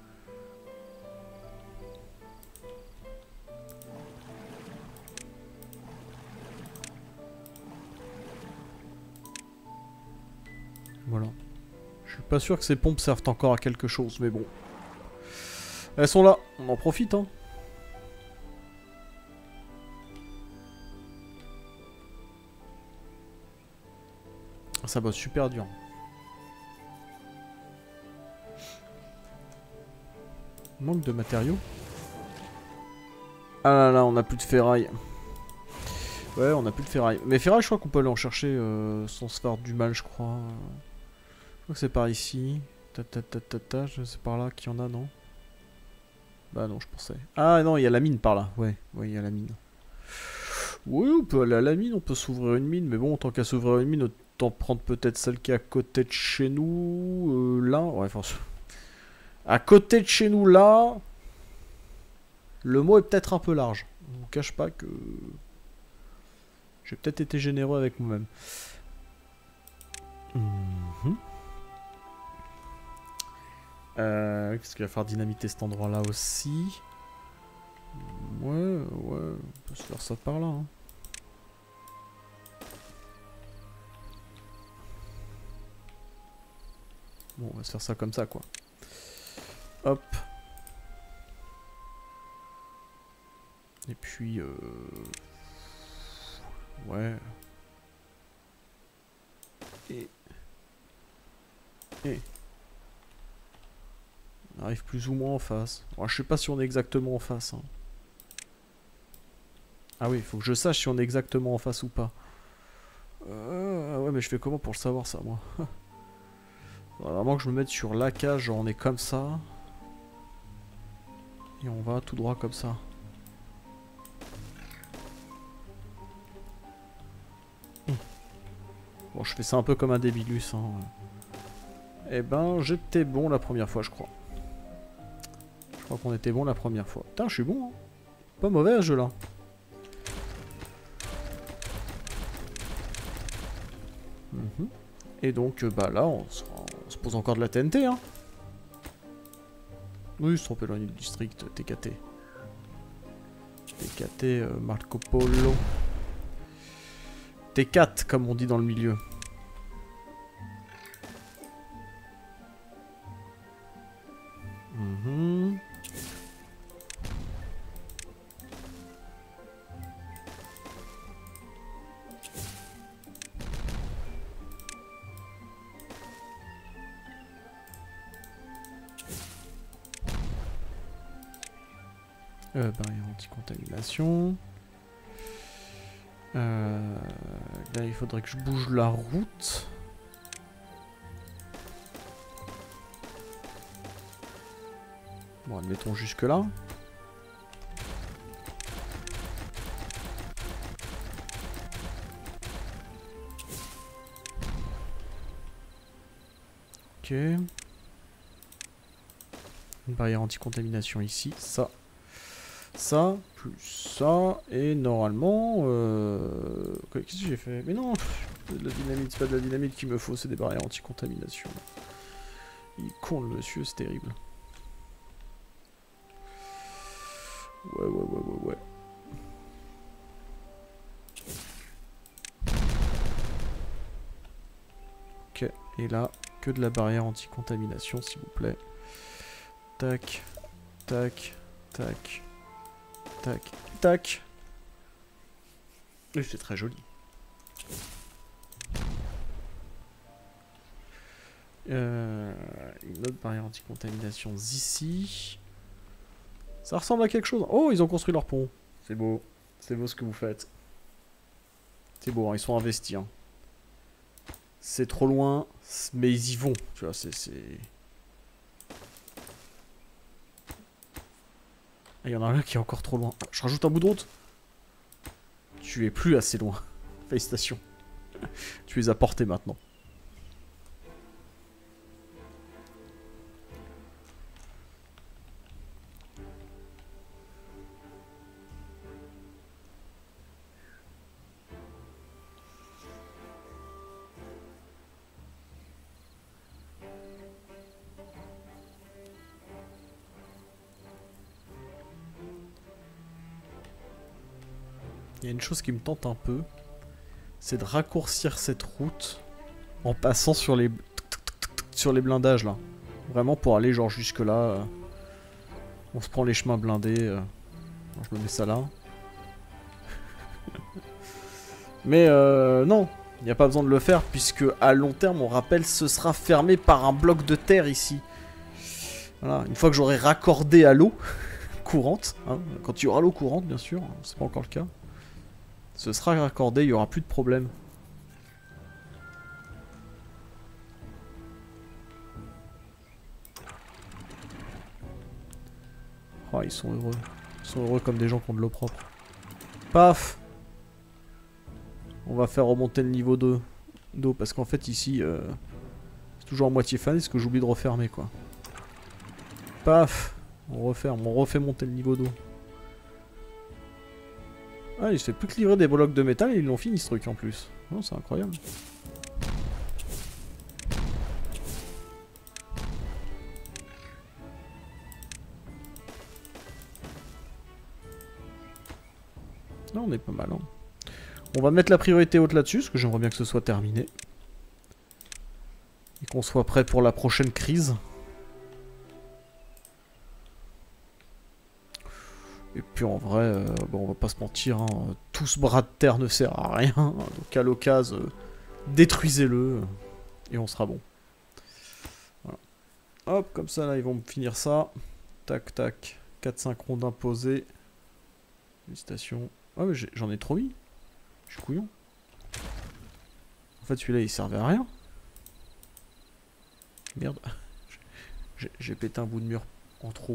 Voilà. Je suis pas sûr que ces pompes servent encore à quelque chose, mais bon. Elles sont là, on en profite, hein. Ça bosse super dur. Manque de matériaux. Ah là là, on a plus de ferraille. Ouais, on a plus de ferraille. Mais ferraille, je crois qu'on peut aller en chercher sans se faire du mal, je crois. Je crois que c'est par ici. C'est par là qu'il y en a, non? Bah non, je pensais. Ah non, il y a la mine par là. Ouais, il y a la mine. Oui, on peut aller à la mine, on peut s'ouvrir une mine. Mais bon, tant qu'à s'ouvrir une mine, autant prendre peut-être celle qui est à côté de chez nous. Là, ouais, forcément. À côté de chez nous, là... Le mot est peut-être un peu large. Je vous cache pas que... J'ai peut-être été généreux avec moi-même. Qu'est-ce qu'il va falloir dynamiter cet endroit-là aussi. Ouais, on peut se faire ça par là. Hein. Bon, on va se faire ça comme ça, quoi. Hop. Et puis, ouais. Et... On arrive plus ou moins en face. Bon, je sais pas si on est exactement en face. Hein. Ah oui, il faut que je sache si on est exactement en face ou pas. Ouais, mais je fais comment pour le savoir, ça, moi? Faudra vraiment que je me mette sur la cage, genre on est comme ça. Et on va tout droit comme ça. Bon, je fais ça un peu comme un débilus. Hein. Eh ben, j'étais bon la première fois, je crois. Je crois qu'on était bon la première fois. Putain, je suis bon. Hein. Pas mauvais à ce jeu-là. Et donc, bah là, on se pose encore de la TNT. Hein. Oui, c'est trop éloigné du district TKT. TKT Marco Polo. T4, comme on dit dans le milieu. Barrière anti-contamination. Là, il faudrait que je bouge la route. Bon, admettons jusque là. Ok. Une barrière anti-contamination ici, ça, plus ça, et normalement... Qu'est-ce que j'ai fait? Mais non, c'est de la dynamite, c'est pas de la dynamite qu'il me faut, c'est des barrières anti-contamination. Il est con le monsieur, c'est terrible. Ouais. Ok, et là, que de la barrière anti-contamination, s'il vous plaît. Tac, tac, tac, tac, tac. C'est très joli. Une autre barrière anti-contamination ici. Ça ressemble à quelque chose. Oh, ils ont construit leur pont. C'est beau. C'est beau ce que vous faites. C'est beau, hein, ils sont investis. Hein. C'est trop loin, mais ils y vont. Tu vois, c'est... Il y en a un qui est encore trop loin. Je rajoute un bout de route. Tu es plus assez loin. Félicitations. Tu les as portés maintenant. Il y a une chose qui me tente un peu, c'est de raccourcir cette route en passant sur les blindages là. Vraiment pour aller genre jusque là. On se prend les chemins blindés. Je me mets ça là. Mais non, il n'y a pas besoin de le faire puisque à long terme, on rappelle, ce sera fermé par un bloc de terre ici. Voilà, une fois que j'aurai raccordé à l'eau courante, hein, quand il y aura l'eau courante bien sûr, c'est pas encore le cas. Ce sera raccordé, il n'y aura plus de problème. Oh, ils sont heureux. Ils sont heureux comme des gens qui ont de l'eau propre. Paf! On va faire remonter le niveau d'eau parce qu'en fait ici, c'est toujours à moitié fané, ce que j'oublie de refermer quoi. Paf! On referme, on refait monter le niveau d'eau. Ah, il se fait plus que livrer des blocs de métal et ils l'ont fini ce truc en plus. Oh, c'est incroyable. Là, on est pas mal. Hein. On va mettre la priorité haute là-dessus, parce que j'aimerais bien que ce soit terminé. Et qu'on soit prêt pour la prochaine crise. Et puis en vrai, bon, on va pas se mentir, hein, tout ce bras de terre ne sert à rien. Donc à l'occasion, détruisez-le. Et on sera bon. Voilà. Hop, comme ça là, ils vont me finir ça. Tac, tac. 4-5 rondes imposées. Félicitations. Ah mais j'en ai trop mis. Je suis couillon. En fait celui-là il servait à rien. Merde. J'ai pété un bout de mur en trop.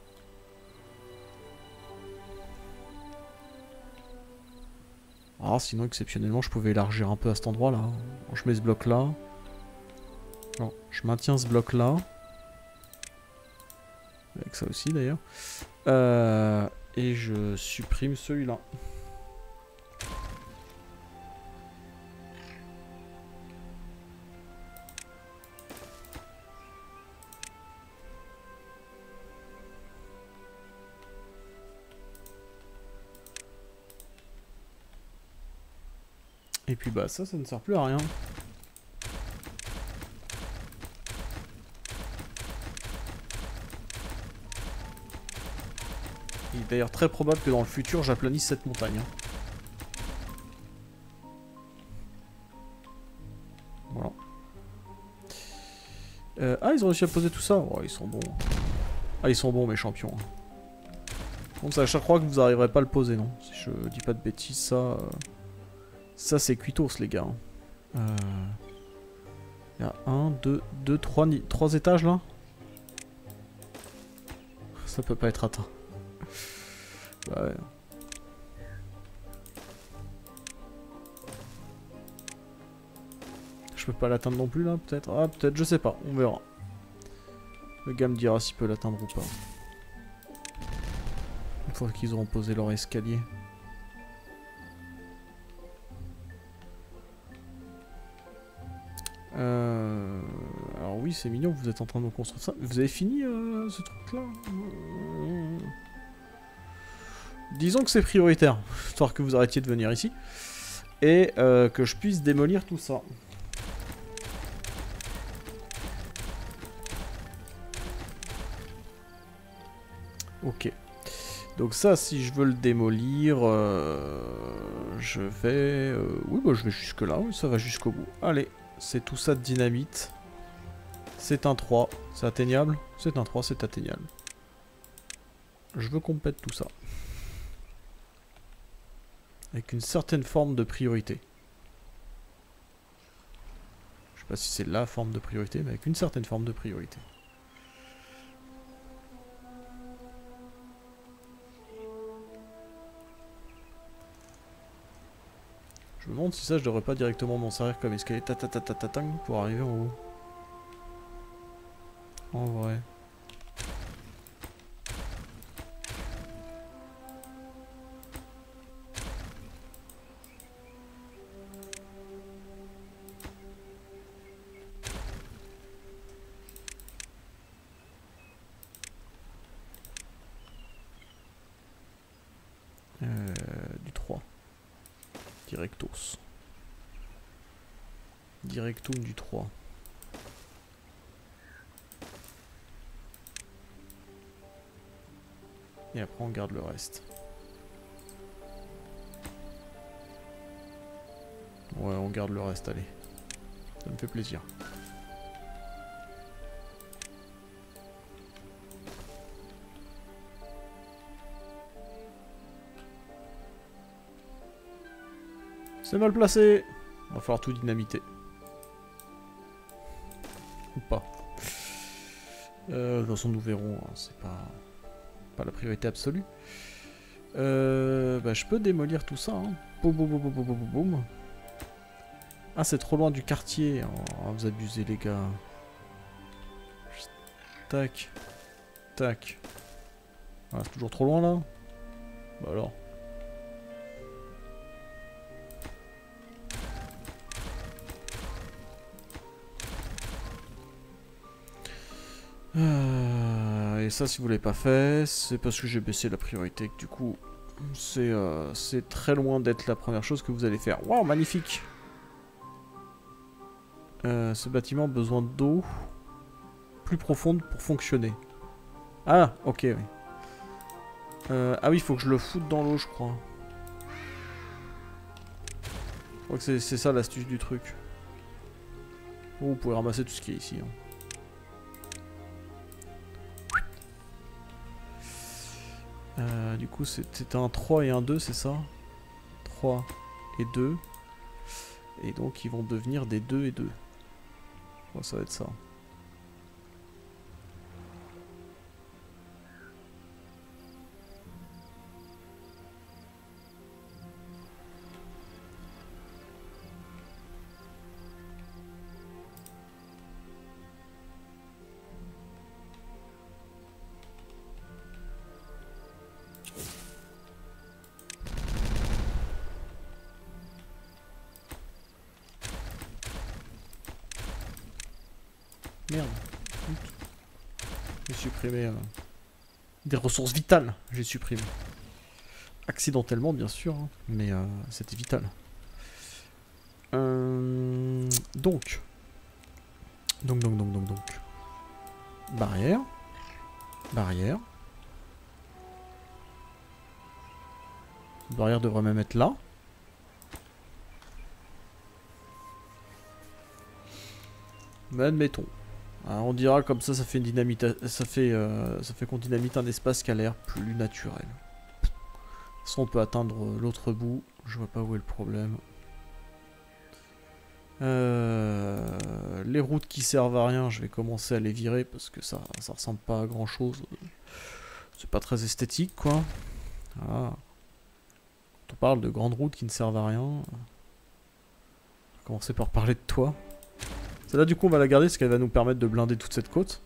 Ah sinon exceptionnellement je pouvais élargir un peu à cet endroit là. Je mets ce bloc là. Non, je maintiens ce bloc là. Avec ça aussi d'ailleurs. Et je supprime celui-là. Et puis bah ça ne sert plus à rien. Il est d'ailleurs très probable que dans le futur j'aplanisse cette montagne. Voilà. Ah ils ont réussi à poser tout ça. Oh, ils sont bons. Ah ils sont bons mes champions. Donc ça, je crois que vous arriverez pas à le poser, non? Si je dis pas de bêtises, ça... ça, c'est cuitos, les gars. Il y a 1, 2, 3 étages, là? Ça peut pas être atteint. Bah ouais. Je peux pas l'atteindre non plus, là, peut-être? Ah, peut-être, je sais pas, on verra. Le gars me dira s'il peut l'atteindre ou pas. Une fois qu'ils auront posé leur escalier. Alors oui, c'est mignon, vous êtes en train de construire ça. Vous avez fini ce truc-là? Disons que c'est prioritaire, histoire que vous arrêtiez de venir ici. Et que je puisse démolir tout ça. Ok. Donc ça, si je veux le démolir, je vais... oui, bah je vais jusque là, oui, ça va jusqu'au bout. Allez, c'est tout ça de dynamite. C'est un 3, c'est atteignable? C'est un 3, c'est atteignable. Je veux qu'on pète tout ça. Avec une certaine forme de priorité. Je sais pas si c'est la forme de priorité, mais avec une certaine forme de priorité. Je me demande si ça, je devrais pas directement m'en servir comme escalier tatatatatang pour arriver en haut. En vrai. Du 3. Directos. Directum du 3. Et après on garde le reste. Ouais, on garde le reste, allez. Ça me fait plaisir. C'est mal placé. Va falloir tout dynamiter. Ou pas. De toute façon, nous verrons. Hein, c'est pas la priorité absolue. Bah, je peux démolir tout ça. Hein. Boum, boum, boum, boum, boum, boum, boum. Ah, c'est trop loin du quartier. Oh, vous abusez, les gars. Tac. Tac. Ah, c'est toujours trop loin, là. Bah alors. Et ça, si vous l'avez pas fait, c'est parce que j'ai baissé la priorité. Que, du coup, c'est très loin d'être la première chose que vous allez faire. Waouh, magnifique! Ce bâtiment a besoin d'eau plus profonde pour fonctionner. Ah, ok, oui. Ah oui, il faut que je le foute dans l'eau, je crois. Je crois que c'est ça l'astuce du truc. Oh, vous pouvez ramasser tout ce qui est ici. Hein. Du coup, c'était un 3 et un 2, c'est ça? 3 et 2. Et donc, ils vont devenir des 2 et 2. Bon, ça va être ça. Merde. J'ai supprimé des ressources vitales. J'ai supprimé. Accidentellement, bien sûr. Hein, mais c'était vital. Donc. Barrière. Barrière. Barrière devrait même être là. Mais admettons. Alors on dira comme ça fait une dynamite, ça fait qu'on dynamite un espace qui a l'air plus naturel. Soit on peut atteindre l'autre bout. Je vois pas où est le problème. Les routes qui servent à rien, je vais commencer à les virer parce que ça ressemble pas à grand chose. C'est pas très esthétique, quoi. Voilà. Quand on parle de grandes routes qui ne servent à rien, on va commencer par parler de toi. Celle-là, du coup, on va la garder parce qu'elle va nous permettre de blinder toute cette côte.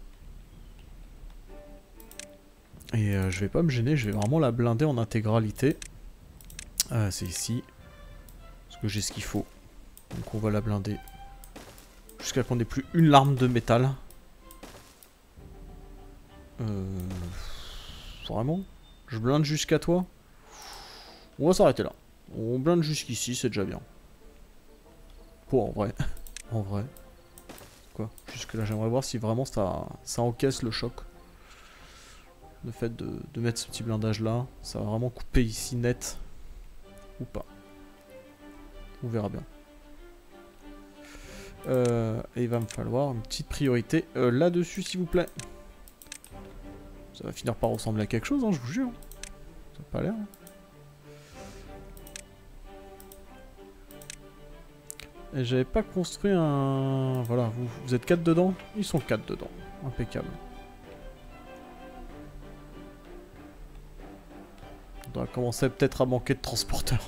Et je vais pas me gêner, je vais vraiment la blinder en intégralité. C'est ici. Parce que j'ai ce qu'il faut. Donc on va la blinder. Jusqu'à qu'on n'ait plus une larme de métal. Vraiment? Je blinde jusqu'à toi? On va s'arrêter là. On blinde jusqu'ici, c'est déjà bien. Pour en vrai. En vrai. Quoi? Jusque là, j'aimerais voir si vraiment ça encaisse le choc. Le fait de mettre ce petit blindage là, ça va vraiment couper ici net. Ou pas. On verra bien. Et il va me falloir une petite priorité là-dessus, s'il vous plaît. Ça va finir par ressembler à quelque chose, hein, je vous jure. Ça n'a pas l'air. Hein. Et j'avais pas construit un... Voilà, vous êtes 4 dedans? Ils sont 4 dedans. Impeccable. On doit commencer peut-être à manquer de transporteurs.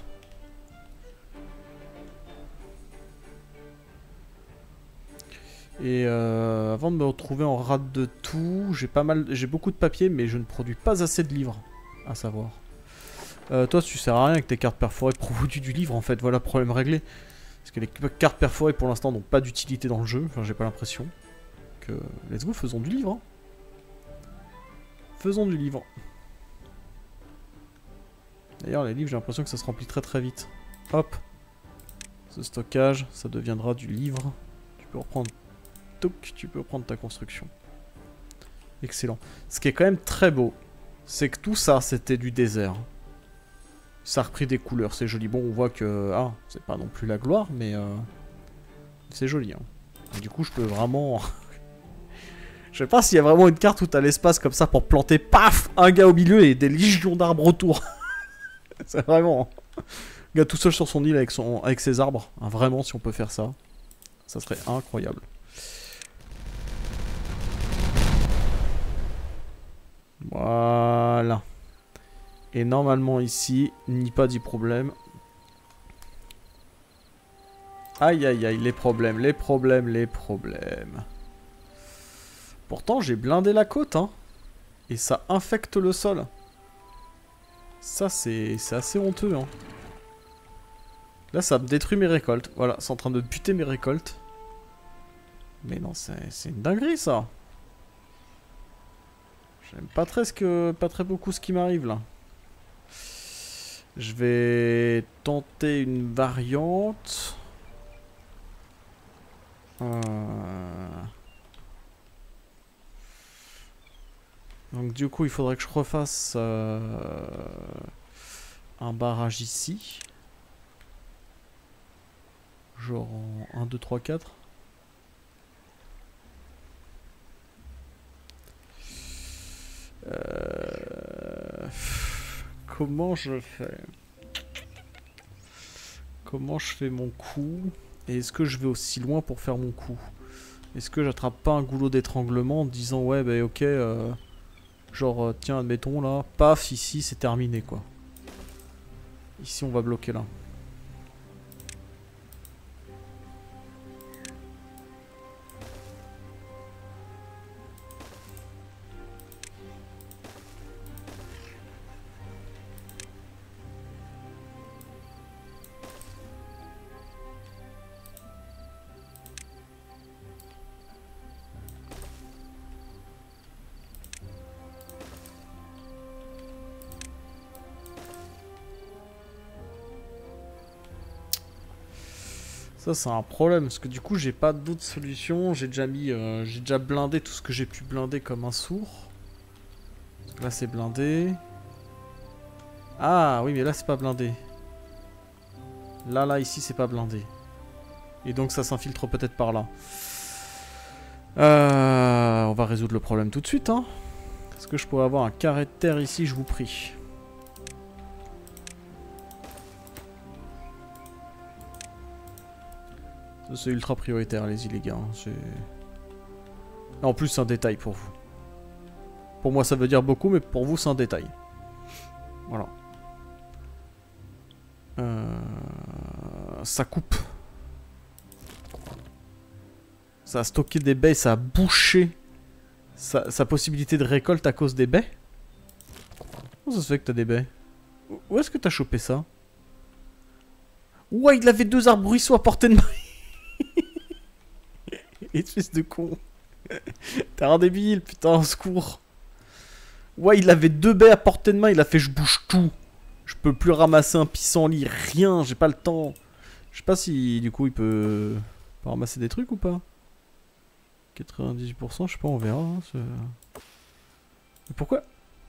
Et avant de me retrouver en rate de tout, j'ai beaucoup de papier, mais je ne produis pas assez de livres, à savoir. Toi, tu sers à rien avec tes cartes perforées pour produire du livre, en fait, voilà, problème réglé. Parce que les cartes perforées, pour l'instant, n'ont pas d'utilité dans le jeu, enfin, j'ai pas l'impression. Que... Let's go, faisons du livre, hein. Faisons du livre. D'ailleurs, les livres, j'ai l'impression que ça se remplit très très vite. Hop. Ce stockage, ça deviendra du livre. Tu peux reprendre... Tu peux prendre ta construction. Excellent. Ce qui est quand même très beau, c'est que tout ça, c'était du désert. Ça a repris des couleurs, c'est joli. Bon, on voit que... Ah, c'est pas non plus la gloire, mais... c'est joli. Hein. Et du coup, je peux vraiment... je sais pas s'il y a vraiment une carte où t'as l'espace comme ça pour planter, paf, un gars au milieu et des légions d'arbres autour. C'est vraiment... Un gars tout seul sur son île avec ses arbres. Hein, vraiment, si on peut faire ça, ça serait incroyable. Voilà. Et normalement ici, ni pas dit problème. Aïe aïe aïe, les problèmes, les problèmes, les problèmes. Pourtant j'ai blindé la côte, hein. Et ça infecte le sol. Ça c'est assez honteux, hein. Là ça me détruit mes récoltes. Voilà, c'est en train de buter mes récoltes. Mais non, c'est une dinguerie ça. J'aime pas très beaucoup ce qui m'arrive là. Je vais tenter une variante. Donc du coup il faudrait que je refasse un barrage ici. Genre en 1, 2, 3, 4. Comment je fais? Comment je fais mon coup? Et est-ce que je vais aussi loin pour faire mon coup? Est-ce que j'attrape pas un goulot d'étranglement en disant ouais bah ok genre tiens admettons là, paf ici c'est terminé quoi. Ici on va bloquer là. Ça c'est un problème parce que du coup j'ai pas d'autre solution. J'ai déjà blindé tout ce que j'ai pu blinder comme un sourd. Là c'est blindé. Ah oui mais là c'est pas blindé. Là ici c'est pas blindé. Et donc ça s'infiltre peut-être par là. On va résoudre le problème tout de suite hein. Est-ce que je pourrais avoir un carré de terre ici, je vous prie? C'est ultra prioritaire, allez-y les gars. Hein, en plus, c'est un détail pour vous. Pour moi, ça veut dire beaucoup, mais pour vous, c'est un détail. Voilà. Ça coupe. Ça a stocké des baies, ça a bouché sa possibilité de récolte à cause des baies. Comment ça se fait que t'as des baies? Où est-ce que t'as chopé ça? Ouais, il avait 2 arbrisseaux à portée de main. Espèce de con. T'es un débile, putain, au secours. Ouais, il avait 2 baies à portée de main, il a fait je bouge tout. Je peux plus ramasser un pissenlit, rien, j'ai pas le temps. Je sais pas si du coup il peut ramasser des trucs ou pas. 98%, je sais pas, on verra. Hein, mais pourquoi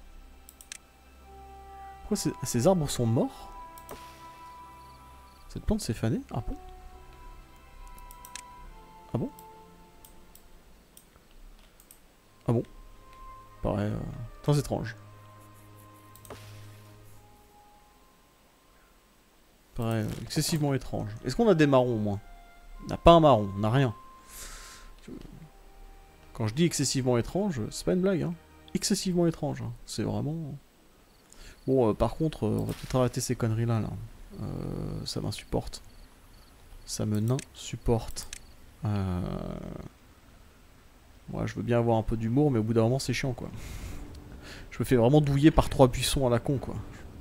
ces arbres sont morts? Cette plante s'est fanée? Ah bon? Ah bon? Ah bon? Paraît très étrange. Paraît excessivement étrange. Est-ce qu'on a des marrons au moins? On n'a pas un marron, on n'a rien. Quand je dis excessivement étrange, c'est pas une blague, hein. Excessivement étrange, hein. C'est vraiment... Bon, par contre, on va peut-être arrêter ces conneries-là, là. Ça m'insupporte. Ça me n'insupporte. Moi, je veux bien avoir un peu d'humour, mais au bout d'un moment, c'est chiant, quoi. Je me fais vraiment douiller par 3 buissons à la con, quoi.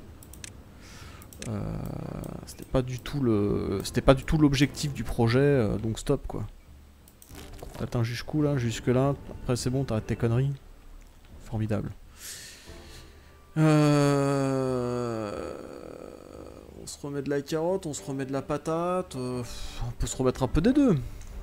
C'était pas du tout l'objectif du projet, donc stop, quoi. T'atteins jusqu'où, là? Jusque là. Après, c'est bon, t'arrêtes tes conneries. Formidable. On se remet de la carotte, on se remet de la patate. On peut se remettre un peu des deux.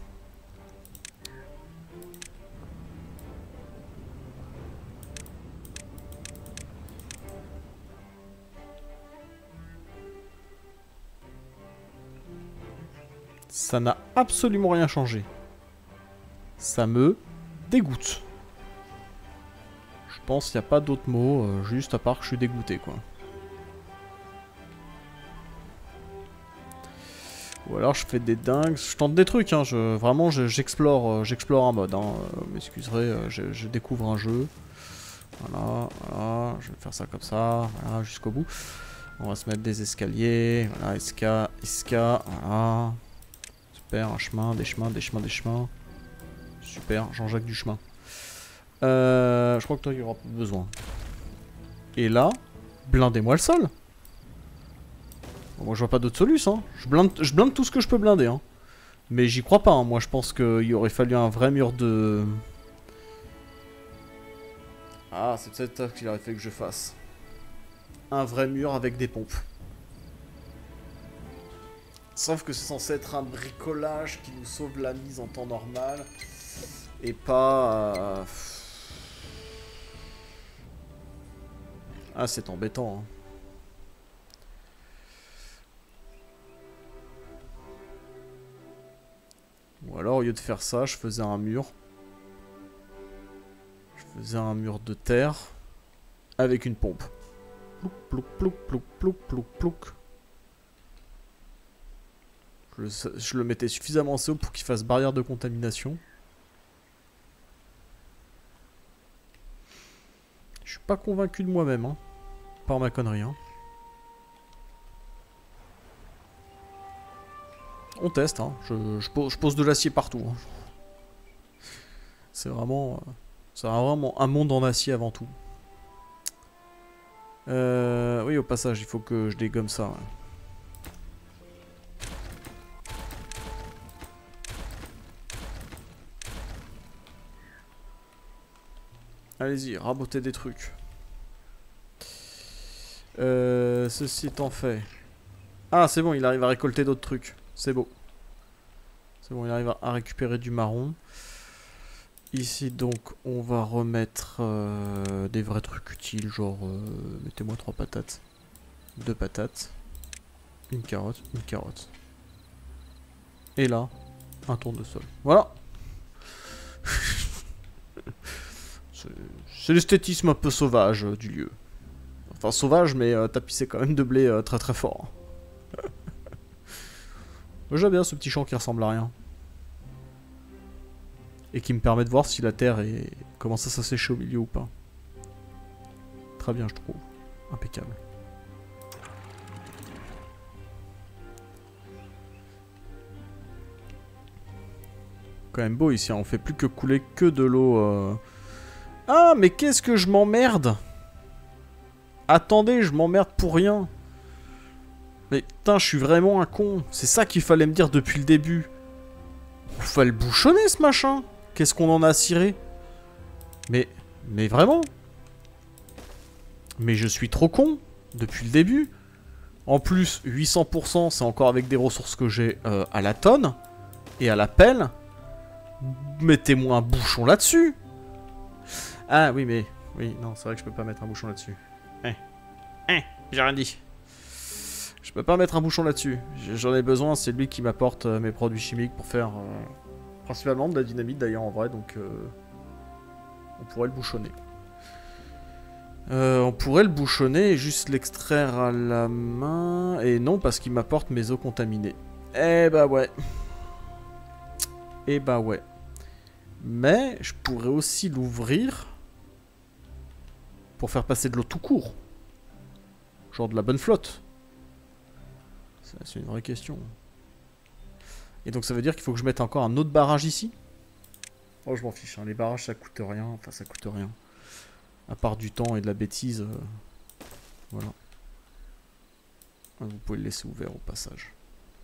Ça n'a absolument rien changé. Ça me dégoûte. Je pense qu'il n'y a pas d'autre mot, juste à part que je suis dégoûté, quoi. Ou alors je fais des dingues, je tente des trucs, hein, vraiment j'explore un mode, hein, vous m'excuserez, je découvre un jeu. Voilà, voilà, je vais faire ça comme ça, voilà, jusqu'au bout. On va se mettre des escaliers, voilà, esca, voilà. Super, un chemin, des chemins, des chemins, des chemins. Super, Jean-Jacques du chemin. Je crois que toi il y aura besoin. Et là, blindez-moi le sol. Bon, moi je vois pas d'autre solution, hein. Je blinde tout ce que je peux blinder, hein. Mais j'y crois pas, hein. Moi je pense qu'il aurait fallu un vrai mur de... Ah, c'est peut-être ça qu'il aurait fallu que je fasse. Un vrai mur avec des pompes. Sauf que c'est censé être un bricolage qui nous sauve la mise en temps normal. Et pas... Ah, c'est embêtant, hein. Ou alors, au lieu de faire ça, je faisais un mur. Je faisais un mur de terre avec une pompe. Plouc, plouc, plouc, plouc, plouc, plouc, plouc. Je le mettais suffisamment assez haut pour qu'il fasse barrière de contamination. Je suis pas convaincu de moi-même, hein. Par ma connerie, hein. On teste, hein. Je pose de l'acier partout, hein. C'est vraiment un monde en acier avant tout. Oui, au passage, il faut que je dégomme ça. Ouais. Allez-y, rabotez des trucs. Ceci étant fait... Ah, c'est bon, il arrive à récolter d'autres trucs. C'est beau. C'est bon, il arrive à récupérer du marron. Ici, donc, on va remettre des vrais trucs utiles, genre... mettez-moi 3 patates. 2 patates. Une carotte, une carotte. Et là, un tournesol. Voilà. C'est l'esthétisme un peu sauvage du lieu. Enfin, sauvage, mais tapissé quand même de blé très très fort. J'aime bien ce petit champ qui ressemble à rien. Et qui me permet de voir si la terre commence à s'assécher au milieu ou pas. Très bien, je trouve. Impeccable. Quand même beau ici, hein. On fait plus que couler que de l'eau. Ah, mais qu'est-ce que je m'emmerde! Attendez, je m'emmerde pour rien. Mais putain, je suis vraiment un con. C'est ça qu'il fallait me dire depuis le début. Il fallait le bouchonner, ce machin. Qu'est-ce qu'on en a ciré? Mais vraiment? Mais je suis trop con. Depuis le début. En plus, 800%, c'est encore avec des ressources que j'ai à la tonne. Et à la pelle. Mettez-moi un bouchon là-dessus. Ah oui, mais... Oui, non, c'est vrai que je peux pas mettre un bouchon là-dessus. J'ai rien dit. Je peux pas mettre un bouchon là-dessus. J'en ai besoin, c'est lui qui m'apporte mes produits chimiques pour faire... principalement de la dynamite d'ailleurs en vrai, donc... on pourrait le bouchonner. On pourrait le bouchonner et juste l'extraire à la main. Et non, parce qu'il m'apporte mes eaux contaminées. Eh bah ouais. Eh bah ouais. Mais je pourrais aussi l'ouvrir pour faire passer de l'eau tout court. Genre de la bonne flotte. C'est une vraie question. Et donc ça veut dire qu'il faut que je mette encore un autre barrage ici? Oh, je m'en fiche, hein. Les barrages ça coûte rien. Enfin, ça coûte rien. À part du temps et de la bêtise. Voilà. Vous pouvez le laisser ouvert au passage.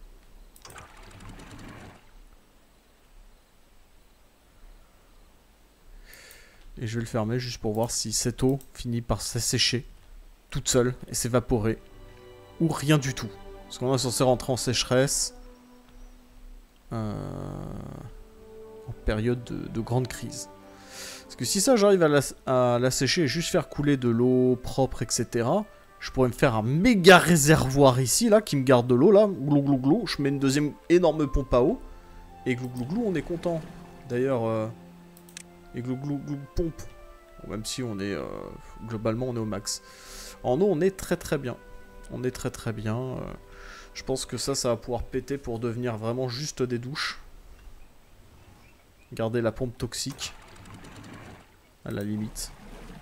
Et je vais le fermer juste pour voir si cette eau finit par s'assécher toute seule et s'évaporer. Ou rien du tout. Parce qu'on est censé rentrer en sécheresse. En période de grande crise. Parce que si ça j'arrive à la sécher et juste faire couler de l'eau propre, etc. Je pourrais me faire un méga réservoir ici, là, qui me garde de l'eau, là. Glou glou glou. Je mets une deuxième énorme pompe à eau. Et glou glou glou, on est content. D'ailleurs... Et glou glou glou pompe. Bon, même si on est... globalement, on est au max. En eau, on est très très bien. On est très très bien. Je pense que ça va pouvoir péter pour devenir vraiment juste des douches. Garder la pompe toxique. À la limite.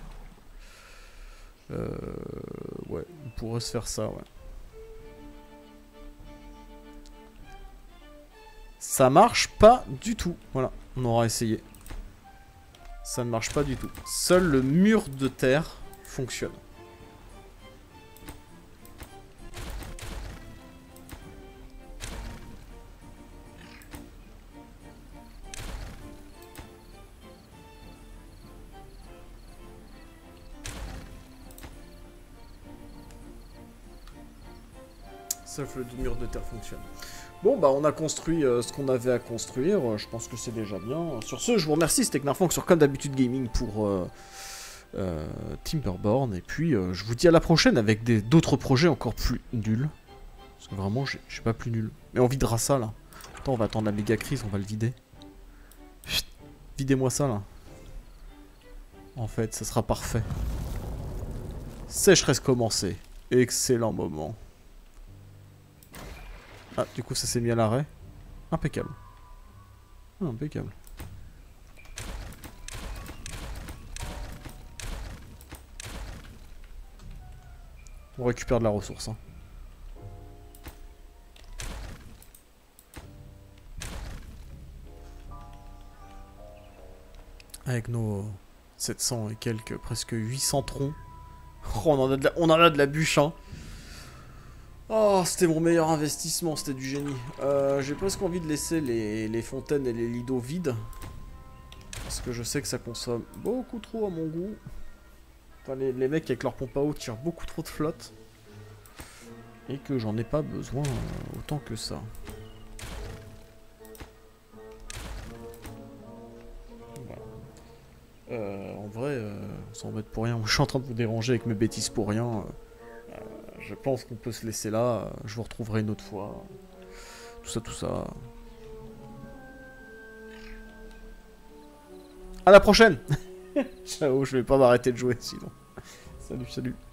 Ouais, on pourrait se faire ça, ouais. Ça marche pas du tout. Voilà, on aura essayé. Ça ne marche pas du tout. Seul le mur de terre fonctionne. Seul le mur de terre fonctionne. Bon, bah on a construit ce qu'on avait à construire, je pense que c'est déjà bien. Sur ce, je vous remercie, c'était Knarfonk sur Comme d'habitude Gaming pour Timberborn. Et puis, je vous dis à la prochaine avec d'autres projets encore plus nuls. Parce que vraiment, j'ai pas plus nul. Mais on videra ça, là. Attends, on va attendre la méga crise, on va le vider. Chut, videz-moi ça, là. En fait, ça sera parfait. Sécheresse commencée. Excellent moment. Ah, du coup, ça s'est mis à l'arrêt. Impeccable. Ah, impeccable. On récupère de la ressource. Hein. Avec nos 700 et quelques, presque 800 troncs. Oh, on en a de la bûche, hein. Oh, c'était mon meilleur investissement, c'était du génie. J'ai presque envie de laisser les fontaines et les lits d'eau vides. Parce que je sais que ça consomme beaucoup trop à mon goût. Enfin, les mecs avec leur pompe à eau tirent beaucoup trop de flotte. Et que j'en ai pas besoin autant que ça. Voilà. En vrai, on s'en embête pour rien. Je suis en train de vous déranger avec mes bêtises pour rien. Je pense qu'on peut se laisser là. Je vous retrouverai une autre fois. Tout ça, tout ça. À la prochaine. Ciao, je vais pas m'arrêter de jouer sinon. Salut, salut.